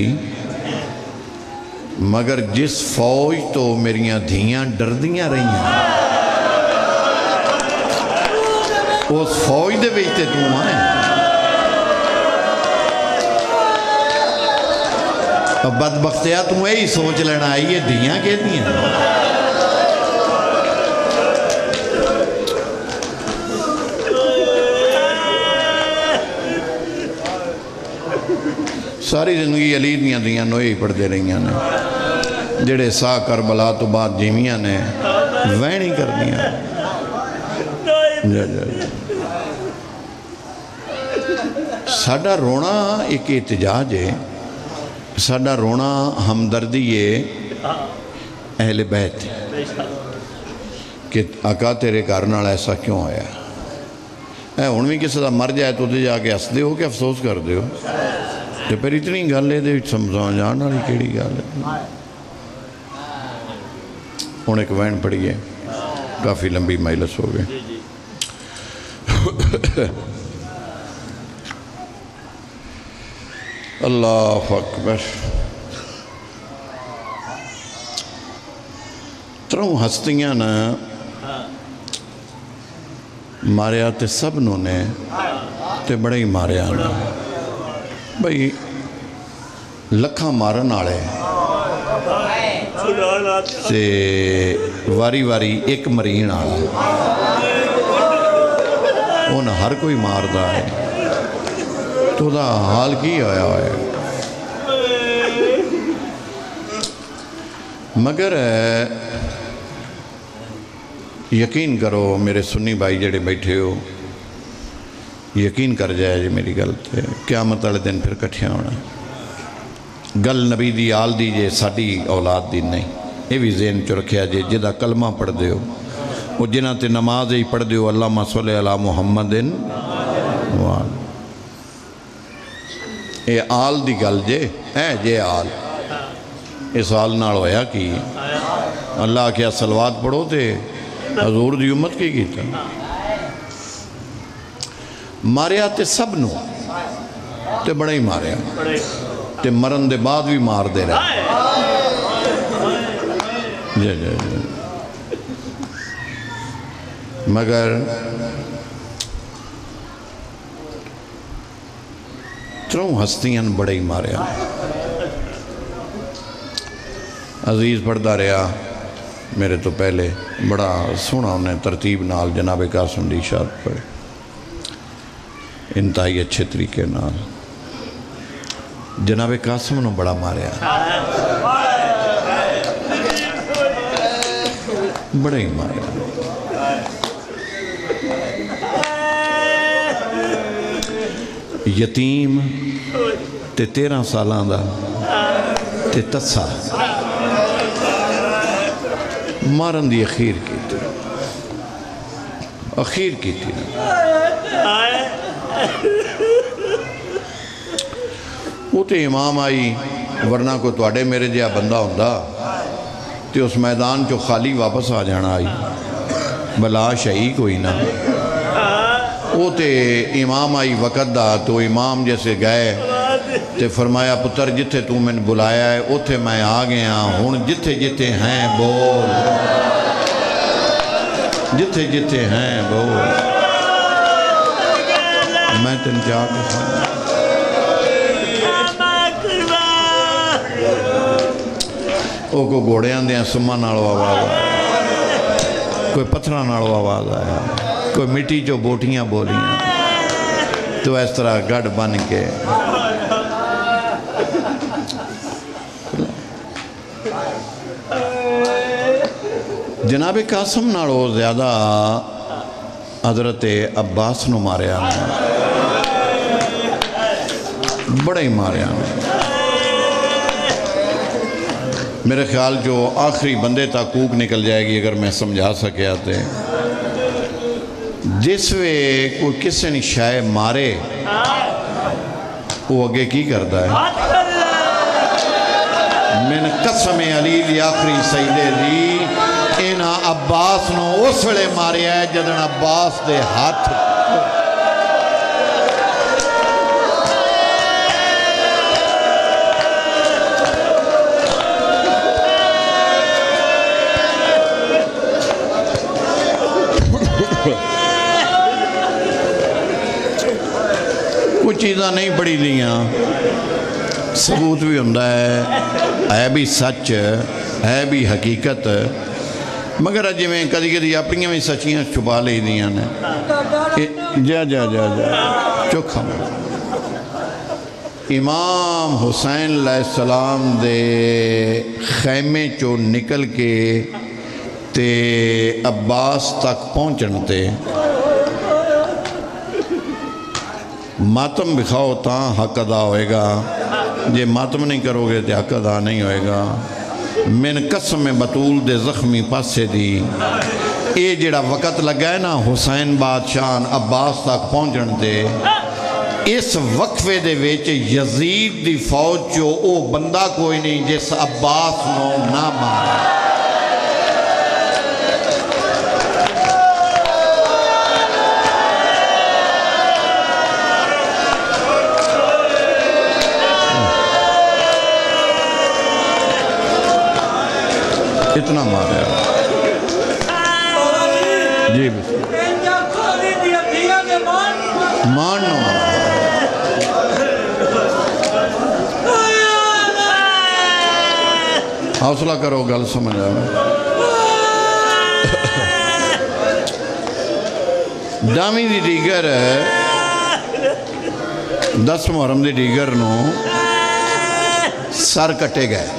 مگر جس فوج تو میریاں دھیاں ڈردیاں رہی ہیں اس فوج دے وچ تے تو آئے بدبختیا تو یہی سوچ لینا آئی یہ دیاں کہ دیاں ساری زندگی علی دیاں دیاں نوئی پڑھ دے رہی ہیں جڑے سا کربلا تو بعد جیمیاں نے وین ہی کر دیا جا جا جا ساڑھا رونا ایک احتجاج ہے ساڑھا رونا ہمدردی ہے اہل بیت کہ آقا تیرے کارنال ایسا کیوں آیا اے انویں کسی دا مر جائے تو دے جا کے ہس دے ہو کہ افسوس کر دے ہو تو پھر اتنی گل ہے دے سمجھان جانا لی کیڑی گل ہے انہیں ایک وین پڑی ہے کافی لمبی مائلس ہو گئے اللہ اکبر تروں ہستیاں نا ماریا تے سب نوں نے تے بڑے ہی ماریا نا بھئی لکھاں مارن آڑے تے واری واری ایک مرین آڑا انہا ہر کوئی مار دا ہے تو دا حال کی آیا ہے مگر یقین کرو میرے سنی بھائی جڑے بیٹھے ہو یقین کر جائے جی میری گل تے قیامت والے دن پھر کٹھیا ہونا گل نبی دی آل دی جے ساڑی اولاد دی نہیں یہ بھی ذہن چو رکھیا جے جدہ کلمہ پڑھ دے ہو وہ جنہ تے نماز ہی پڑھ دے ہو اللہم صلی علی محمد وآل اے آل دی گل جے اے جے آل اس آل نال ہویا کی اللہ کیا صلوات پڑھو تے حضور دی امت کی کیتا ماریا تے سب نو تے بڑے ہی ماریا تے مرن دے بعد بھی مار دے رہے جے جے جے مگر تروں ہستیاں بڑے ہی ماریا عزیز پڑھدا رہا میرے تو پہلے بڑا سونا انہیں ترتیب نال جناب قاسم دی اشارت پڑھے انتہائی اچھے طریقے نال جناب قاسم نے بڑا ماریا بڑے ہی ماریا یتیم تے تیرہ سالان دا تے تسا مارن دی اخیر کی تھی اخیر کی تھی وہ تے امام آئی ورنہ کو توڑے میرے جیا بندہ ہوندہ تے اس میدان جو خالی واپس آ جانا آئی بلا شہی کوئی نہ وہ تے امام آئی وقت دا تو امام جیسے گئے تے فرمایا پتر جتھے تو میں نے بلایا ہے اتھے میں آ گیا ہوں جتھے جتھے ہیں بول جتھے جتھے ہیں بول میں تن جا کے سامنے او کو گھوڑے آندے ہیں سمہ نالو آواز آیا کوئی پتھرہ نالو آواز آیا کوئی مٹی جو بوٹیاں بولیاں تو اس طرح گڑ بن کے جناب قاسم نالو زیادہ حضرت عباس نو مارے آنے بڑے ہی مارے آنے میرے خیال جو آخری بندے تا کوک نکل جائے گی اگر میں سمجھا سکے آتے جس وے کوئی کسے نہیں شائع مارے وہ اگے کی کرتا ہے من قسم علی دی آخری سیدے دی اینا عباس نو اس وڑے مارے آئے جدن عباس دے ہاتھ چیزاں نہیں پڑھی دیاں ثبوت بھی ہوندا ہے ہے بھی سچ ہے بھی حقیقت مگر جی میں کدی کدی اپنیاں بھی سچیاں چھپا لئی دیاں نے جا جا جا جا چکھا امام حسین علیہ السلام دے خیمے چو نکل کے تے عباس تک پہنچن تے ماتم بکھاؤ تاں حق ادا ہوئے گا جے ماتم نہیں کرو گے تے حق ادا نہیں ہوئے گا من قسم بطول دے زخمی پاسے دی اے جڑا وقت لگا ہے نا حسین بادشاہ عباس تک پہنچن تے اس وقفے دے ویچ یزید دی فوج جو او بندہ کوئی نہیں جس عباس نو نہ مارا اتنا مارے جی بس مانو حوصلہ کرو گل سمجھ آئے دامی دی دیگر دس محرم دی دیگر نو سر کٹے گئے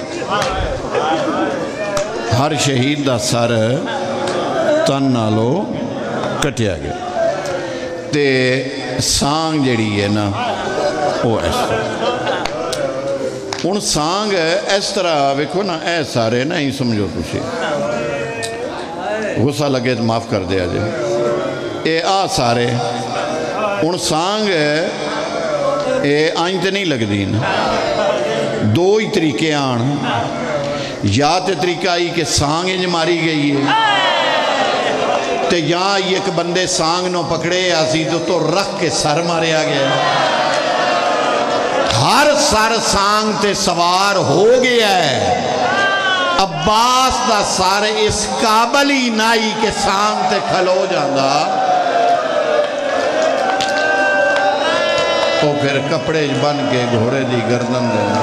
ہر شہید دا سر تن نالو کٹیا گیا تے سانگ جڑی ہے نا وہ ایسا ان سانگ اس طرح ویکھو نا اے سارے نا ہی سمجھو تُسی غصہ لگے تو معاف کر دیا جائے اے آ سارے ان سانگ اے آئیں تے نہیں لگ دی نا دو ہی طریقے آن یا تے طریقہ آئی کہ سانگ انج ماری گئی ہے تے یا ایک بندے سانگ نو پکڑے آسی تو تو رکھ کے سر مارے آگیا ہر سر سانگ تے سوار ہو گیا ہے عباس دا سر اس قابل ہی نائی کہ سانگ تے کھلو جاندہ تو پھر کپڑے بن کے گھوڑے دی گردن دینا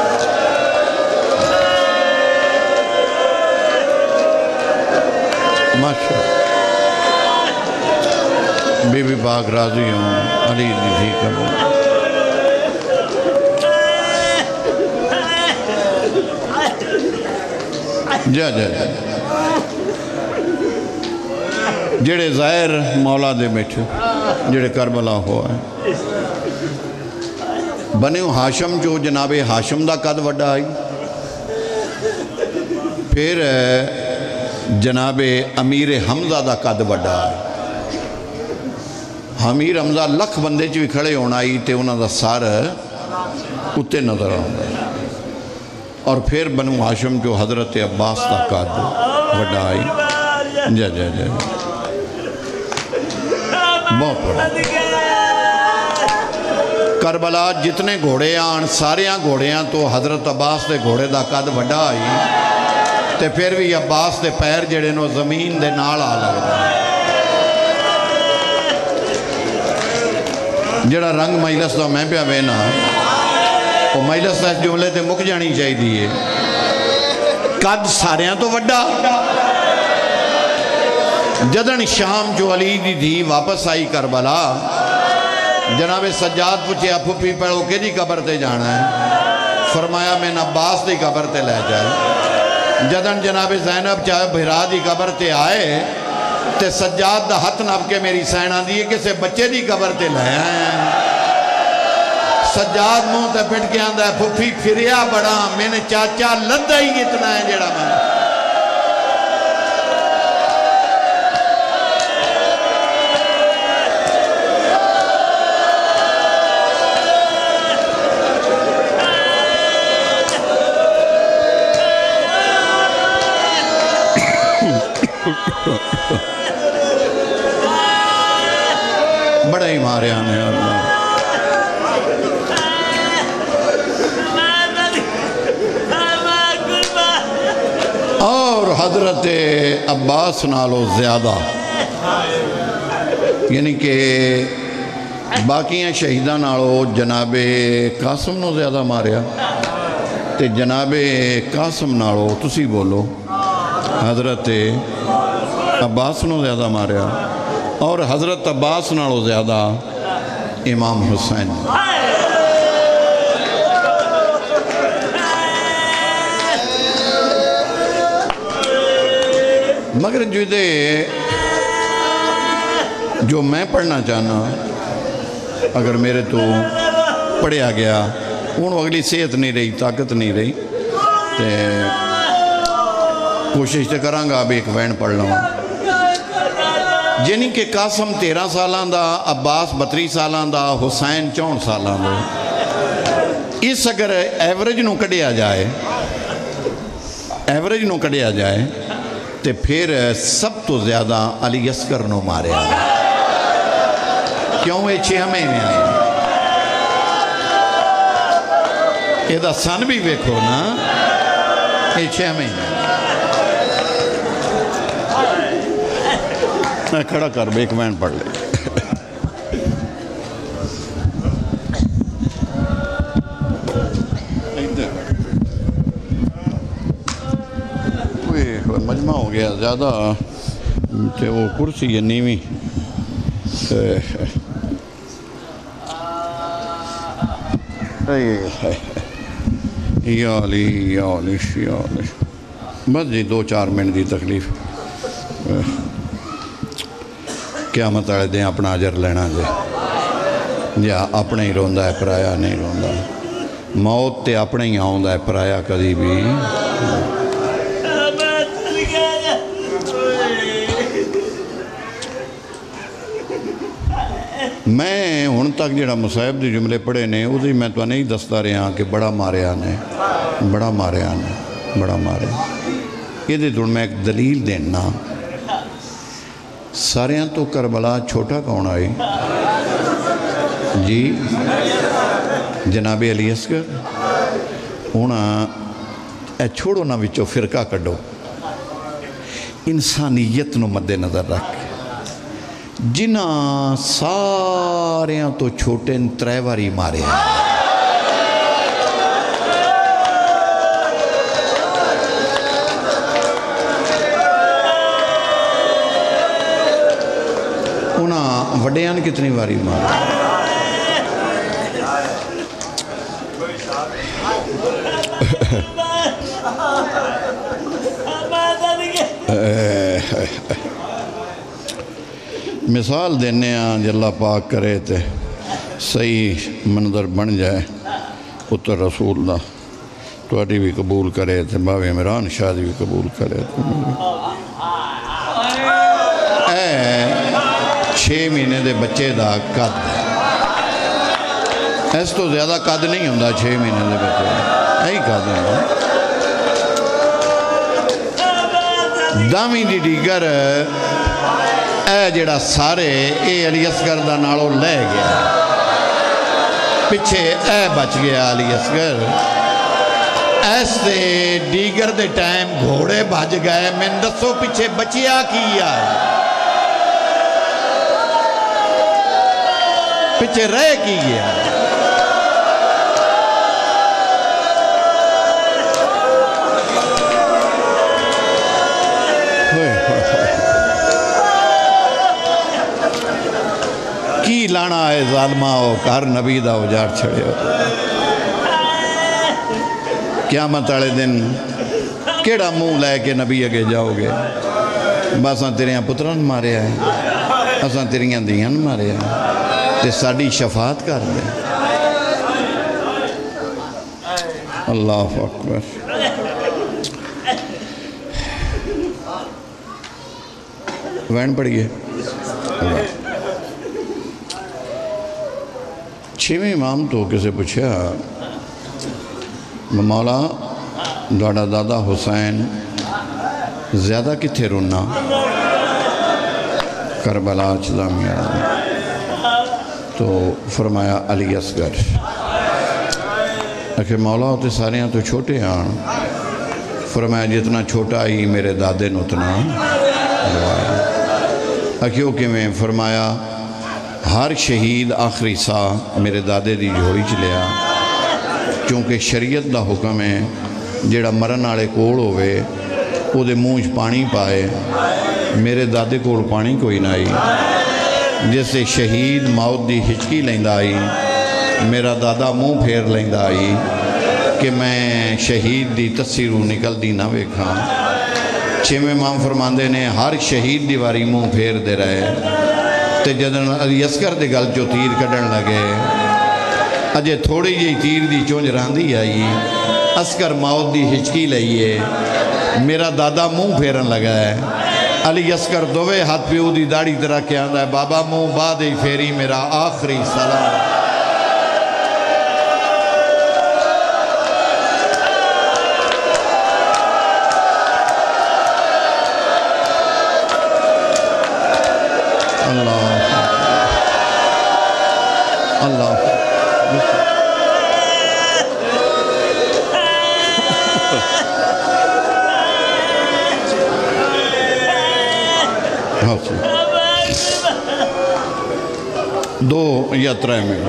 ماشاء بی بی پاک راضی ہوں علی دی تھی کبھو جا جا جا جڑے ظاہر مولا دے بیٹھے جڑے کربلا ہوا ہے بنیو ہاشم جو جناب ہاشم دا قد وڈا آئی پھر جناب امیر حمزہ دا قد وڈا آئی امیر حمزہ لکھ بندے چوی کھڑے ہونا آئی تے انہاں دا سار اتے نظر آنا اور پھر بنو ہاشم جو حضرت عباس دا قد وڈا آئی جا جا جا بہت بڑا کربلا جتنے گھوڑے آن سارے آن گھوڑے آن تو حضرت عباس دے گھوڑے دا قد وڈا آئی تے پھر بھی عباس دے پیر جڑے نو زمین دے نال آ لگتا جڑا رنگ مجلس دا میں پہ وینا وہ مجلس دا اس جملے تے مک جانی چاہی دیئے قد ساریاں تو وڈا جدن شام جو علی دی دی واپس آئی کربلا جناب سجاد پوچھے اپو پی پڑھو کہ دی قبر تے جانا ہے فرمایا میں عباس دی قبر تے لے جائے جدن جناب زینب چاہے بھرا دی قبر تے آئے تے سجاد دا ہتھ نب کے میری سینہ دیئے کسے بچے دی قبر تے لے آئے سجاد منہ تے پھٹ کے آندہ ہے پھوپھی پھریا بڑا میں نے چاچا لدہ ہی اتنا ہے جڑا میں بڑا ہی مارے آنے اللہ اور حضرت عباس نالو زیادہ یعنی کہ باقیاں شہیداں نالوں جناب قاسم نو زیادہ ماریا تے جناب قاسم نالوں تسی بولو حضرت عباس نو زیادہ ماریا اور حضرت عباس نالوں زیادہ امام حسین مگر جو دے جو میں پڑھنا چاہنا اگر میرے تو پڑھیا گیا انہوں اگلی صحت نہیں رہی طاقت نہیں رہی تے کوشش تے کرانگا اب ایک وین پڑھ لوں جنہی کہ قاسم تیرہ سالان دا عباس بطری سالان دا حسین چون سالان دا اس اگر ایوریج نو کڑیا جائے ایوریج نو کڑیا جائے تے پھر سب تو زیادہ علی اصغر نو مارے آئے کیوں اے چھے ہمیں میں آئے اے دا سن بھی بیکھو نا اے چھے ہمیں میں میں کھڑا کر بیک وین پڑھ لے مجمع ہو گیا زیادہ کہ وہ کرسی یہ نیوی یا علی یا علی یا علی بس جی دو چار منٹ دی تکلیف قیامت آئے دیں اپنا عجر لینا دے یا اپنے ہی روندہ ہے پرایا نہیں روندہ موت تے اپنے ہی آؤندہ ہے پرایا کدھی بھی میں ہن تک جڑا مصائب دی جملے پڑھے نے اسی میں تو نہیں دستا رہے ہیں کہ بڑا مارے آنے بڑا مارے آنے بڑا مارے یہ دے تو میں ایک دلیل دینا سارے ہیں تو کربلا چھوٹا کون آئی جی جناب علی اصغر انہاں اے چھوڑو نہ وچو فرقہ کڈو انسانیت نو مد نظر رکھ جنہ ساریاں تو چھوٹے تریواری مارے ہیں انہاں وڈیان کتنی واری مارے مثال دینے ہیں جو اللہ پاک کرے تے صحیح منظر بن جائے اتر رسول اللہ توڑی بھی قبول کرے تے باوی عمران شادی بھی قبول کرے اے چھ مہینے دے بچے دا قد ایس تو زیادہ قد نہیں ہوندہ چھ مہینے دے بچے ایہی قد ہے دامی دی دیگر اے جڑا سارے اے علی اصغر دا نالو لے گیا پچھے اے بچ گیا علی اصغر ایس دے دیگر دے ٹائم گھوڑے بھاج گئے میں دسو پچھے بچیا کیا پچھے رہ کی گیا کی لانا ہے ظالمہ ہو کار نبی دا اجار چھڑے ہو قیامت آڑے دن کیڑا منہ لے کے نبی اگے جاؤ گے باساں تیریاں پتران مارے آئے اساں تیریاں دیان مارے آئے تے ساڑی شفاعت کر دے اللہ اکبر وین پڑھئے اللہ چھویں امام تو کسے پوچھا مولا دوڑا دادا حسین زیادہ کتھے رونا کربلا چلامی آدھا تو فرمایا علی اصغر کہ مولا ہوتے سارے ہیں تو چھوٹے ہیں فرمایا جتنا چھوٹا ہی میرے دادے نے اتنا اکیوں کہ میں فرمایا ہر شہید آخری سا میرے دادے دی جھولی چ لیا کیونکہ شریعت دا حکم ہے جیڑا مرن والے کول ہوئے او دے منہ چ پانی پائے میرے دادے کول پانی کوئی نہ آئی جیسے شہید موت دی ہچکی لیندا آئی میرا دادا منہ پھیر لیندا آئی کہ میں شہید دی تصیروں نکل دی نہ ویکھاں چھویں امام فرماندے نے ہر شہید دی واری منہ پھیر دے رہے تے جدن علی اصغر دے گل چو تیر کڈن لگے اجے تھوڑی جی تیر دی چونج راندی آئی اصغر موت دی ہچکی لئیے میرا دادا منہ پھیرن لگا ہے علی اصغر دوے ہاتھ پیو دی داڑھی طرح کیا آندہ ہے بابا منہ بعد ہی پھیری میرا آخری سلام اللہ اللہ دو یا ترے میں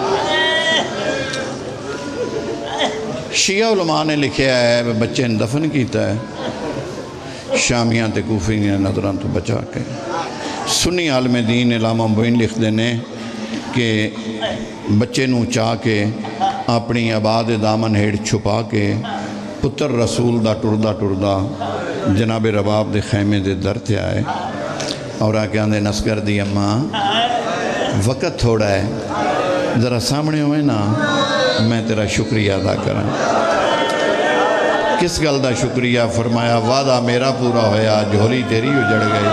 شیعہ علماء نے لکھیا ہے بچے نے دفن کیتا ہے شامیاں تے کوفیاں نظران تو بچا کے سنی عالم دین علامہ مبین لکھ دینے کہ بچے نو چاہ کے اپنی آباد دامن ہیڑ چھپا کے پتر رسول دا ٹردہ ٹردہ جناب رباب دے خیمے دے در تے آئے اور آکے آندے نسکر دی اماں وقت تھوڑا ہے ذرا سامنے ہوئے نا میں تیرا شکریہ ادا کریں کس گل دا شکریہ فرمایا وعدہ میرا پورا ہویا جھولی تیری اجڑ گئی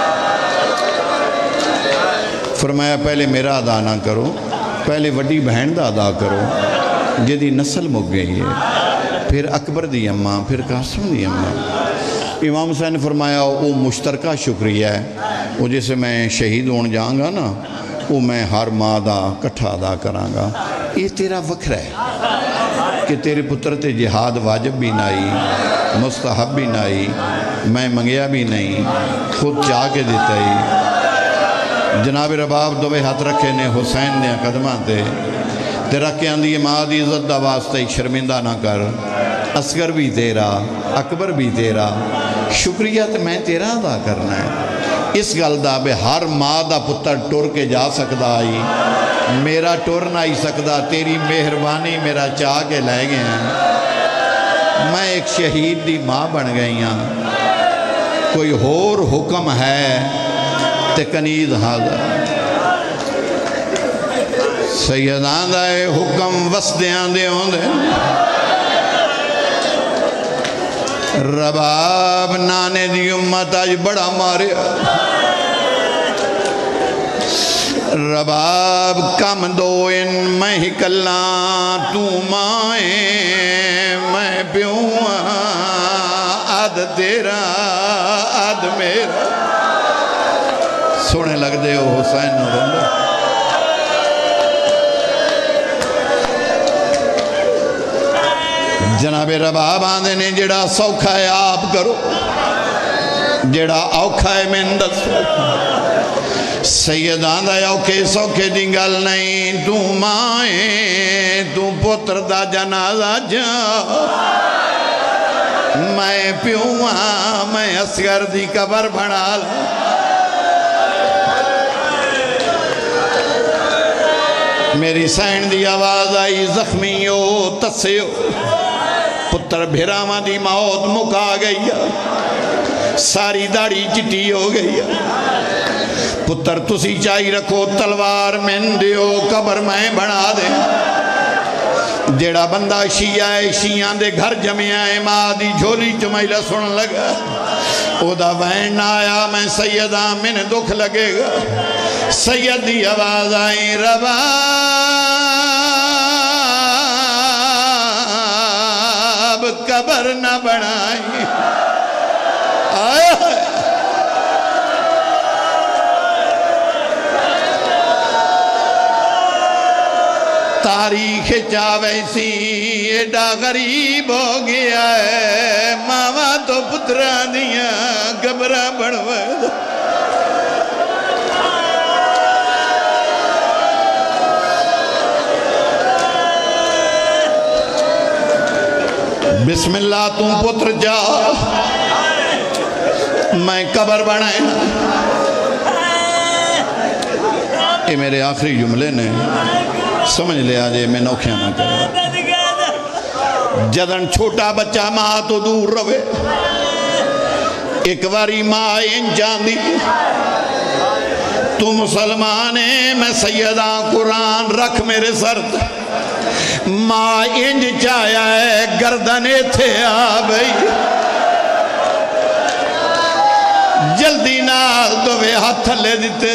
فرمایا پہلے میرا ادا نہ کرو پہلے وڈی بہن دا ادا کرو جدی نسل مک گئی ہے پھر اکبر دی اماں پھر قاسم دی اماں امام حسین نے فرمایا وہ مشترکہ شکریہ ہے وہ جیسے میں شہید ہون جاؤں گا نا وہ میں ہر ماں دا کٹھا ادا کراں گا یہ تیرا وکر ہے کہ تیرے پتر تے جہاد واجب بھی نائی مستحب بھی نائی میں منگیا بھی نہیں خود چاہ کے دیتا ہی جناب رباب دوے ہاتھ رکھے نے حسین نے قدمہ تے تے رکھے اندھی ماں دی عزت دا واسطے شرمندہ نہ کر اصغر بھی تیرا اکبر بھی تیرا شکریہ تے میں تیرا ادا کرنا ہے اس گل دا بے ہر ماں دا پتر ٹور کے جا سکدا آئی میرا ٹور نہ آئی سکدا تیری مہربانی میرا چاہ کے لے گئے ہیں میں ایک شہید دی ماں بن گئی ہوں کوئی ہور حکم ہے تے کنید حاضر سیدان دائے حکم وسدیاں دے ہوں دے رباب نانے دی امت آج بڑا مارے رباب کم دو ان میں ہی کلاں تو مائیں میں پیوں آدھ تیرا آدھ میرا سونے لگ دے ہو حسین نو بندہ جناب رباب آندے نے جڑا سوکھا ہے آپ کرو جڑا اوکھا ہے من دسو سید آندہ ہے اوکھے سوکھے دی گل نہیں تو مائیں تو پتر دا جنازہ جا میں پیوں میں اصغر دی قبر بنا لا میری سین دی آواز آئی زخمیو تسیو پتر بھیراما دی موت مکا گئی ساری داڑھی چٹی ہو گئی پتر تسی چاہی رکھو تلوار من دیو قبر میں بنا دے جیڑا بندہ شیعہ ہے شیعہ دے گھر جمعہ ہے ماں دی جھولی چمیلہ سن لگا او دا وین آیا میں سیدہ من دکھ لگے گا سید دی آواز آئی ربا قبر نہ بنائی آیا تاریخ چاویسی ایڈا غریب ہو گیا ہے ماما تو پترہ دیا قبرہ بڑھوے بسم اللہ تم پتر جا میں قبر بنائے یہ میرے آخری جملے نے سمجھ لیا جے میں نوکھیاں نہ کرے جدن چھوٹا بچہ ماں تو دور روے ایک واری ماں انجان دی تو مسلمانے میں سیدہ قرآن رکھ میرے سرد ماں انج چایا ہے گردنے تھے آبئی جلدی نال دوے ہاتھ لے دیتے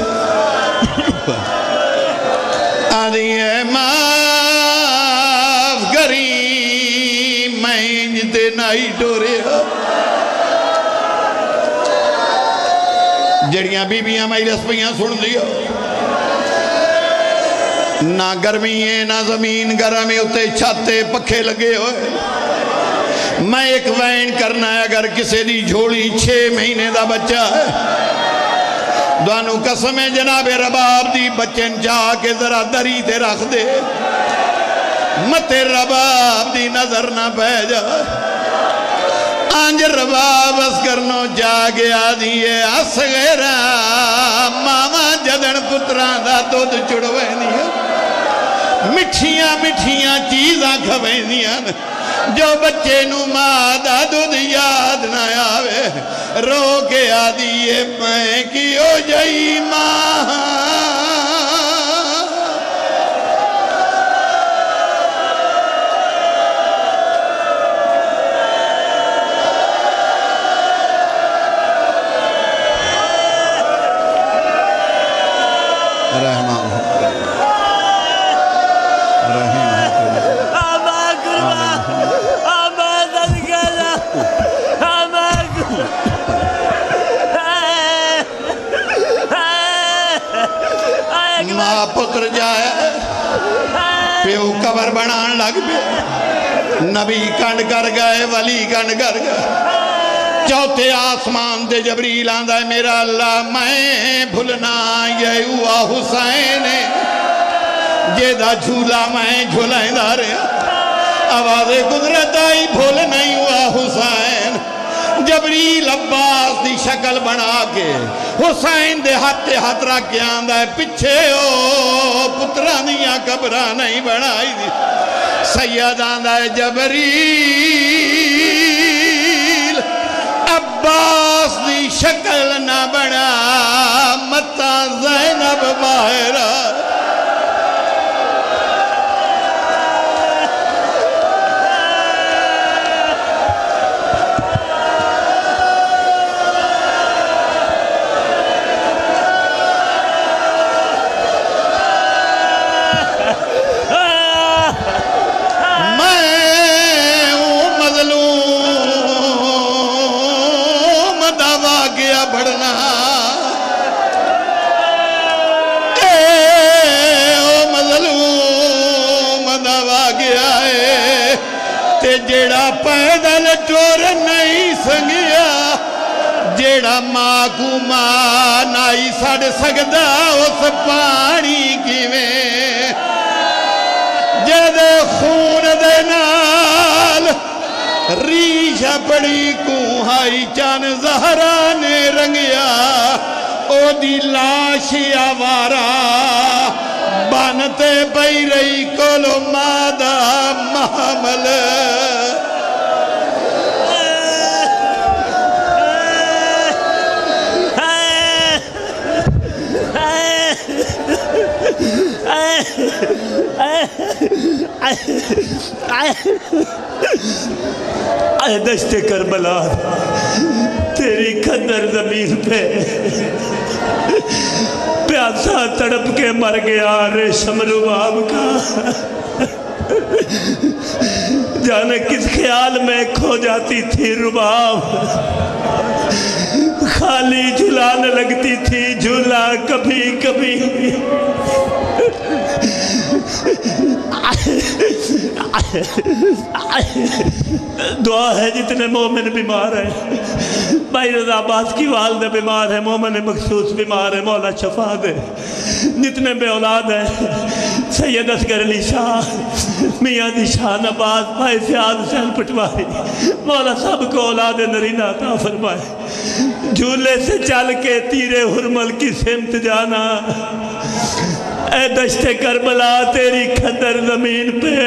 آدھی ہے معاف کریں میں انج تے نائی ٹورے جڑیاں بی بیاں میں رسپیاں سن دیا نہ گرمی ہے نہ زمین گرمی ہوتے چھاتے پکھے لگے ہوئے میں ایک وین کرنا ہے اگر کسی دی جھوڑی چھ مہینے دا بچہ ہے دوانو قسم جناب رباب دی بچن جا کے ذرا دری تے رکھ دے مت رباب دی نظر نہ پہ جا آنج رباب اس کرنو جا گیا دیئے اصغیرہ ماما جدن پتران دا تو دو چڑوے نہیں مٹھیاں مٹھیاں چیزاں کھویں دیاں جو بچے نو ماں دا دودھ یاد نہ آوے رو کے آدھیے میں کیوں جائی ماں رحمان رحیم ماں پتر جائے پیو قبر بنان لگ پہ نبی کنڈ کر گئے ولی کنڈ کر گئے چوتھے آسمان دے جبریل آندہ ہے میرا اللہ میں بھولنا یہ ہوا حسین جیدہ جھولا میں جھولائیں دارے آواز قدرت آئی بھولنا ہی ہوا حسین جبریل عباس دی شکل بنا کے حسین دے ہاتھ ہاتھ رکھ کے آندہ ہے پچھے او پتران دیاں قبرہ نہیں بنائی دی سید آندہ ہے جبریل عباس دی شکل نہ بنا متا زینب باہرہ بڑھنا اے او مظلوم دعویٰ گیا ہے تے جیڑا پیدل ٹور نہیں سنگیا جیڑا ماں کو ماں نائی سڑ سکدا اس پانی کی میں جیدے خون دے نال ریشہ پڑی کوہائی چان زہرانے رنگیا او دی لاشی آوارا بانتے بئی رئی کولو مادہ محمل اے دشت کربلا تیری خندر زمین پہ پیاسا تڑپ کے مر گیا ریشم رباب کا جانے کس خیال میں کھو جاتی تھی رباب خالی جھلانے لگتی تھی جھولا کبھی کبھی دعا ہے جتنے مومن بیمار ہیں، بھائی رضا عباس کی والدہ بیمار ہے، مومن مخصوص بیمار ہے، مولا شفا دے، جتنے بے اولاد ہیں، سید اصغر علی شاہ، میاں دی شان عباس، بھائی سیاد حسین پٹواری، مولا سب کو اولاد نرینہ عطا فرمائے، جھولے سے چل کے تیرے حرمل کی سمت جانا، اے دشت کربلا تیری کھدر زمین پہ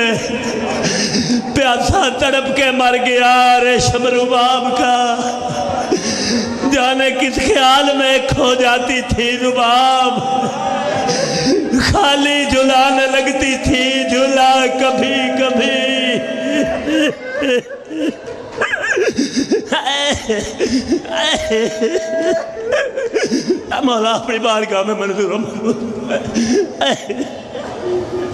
پیاسا تڑپ کے مر گیا ریشم رباب کا، جانے کس خیال میں کھو جاتی تھی رباب، خالی جھلانے لگتی تھی جھلا کبھی کبھی، مولا اپنی بارگاہ میں منظور ہوں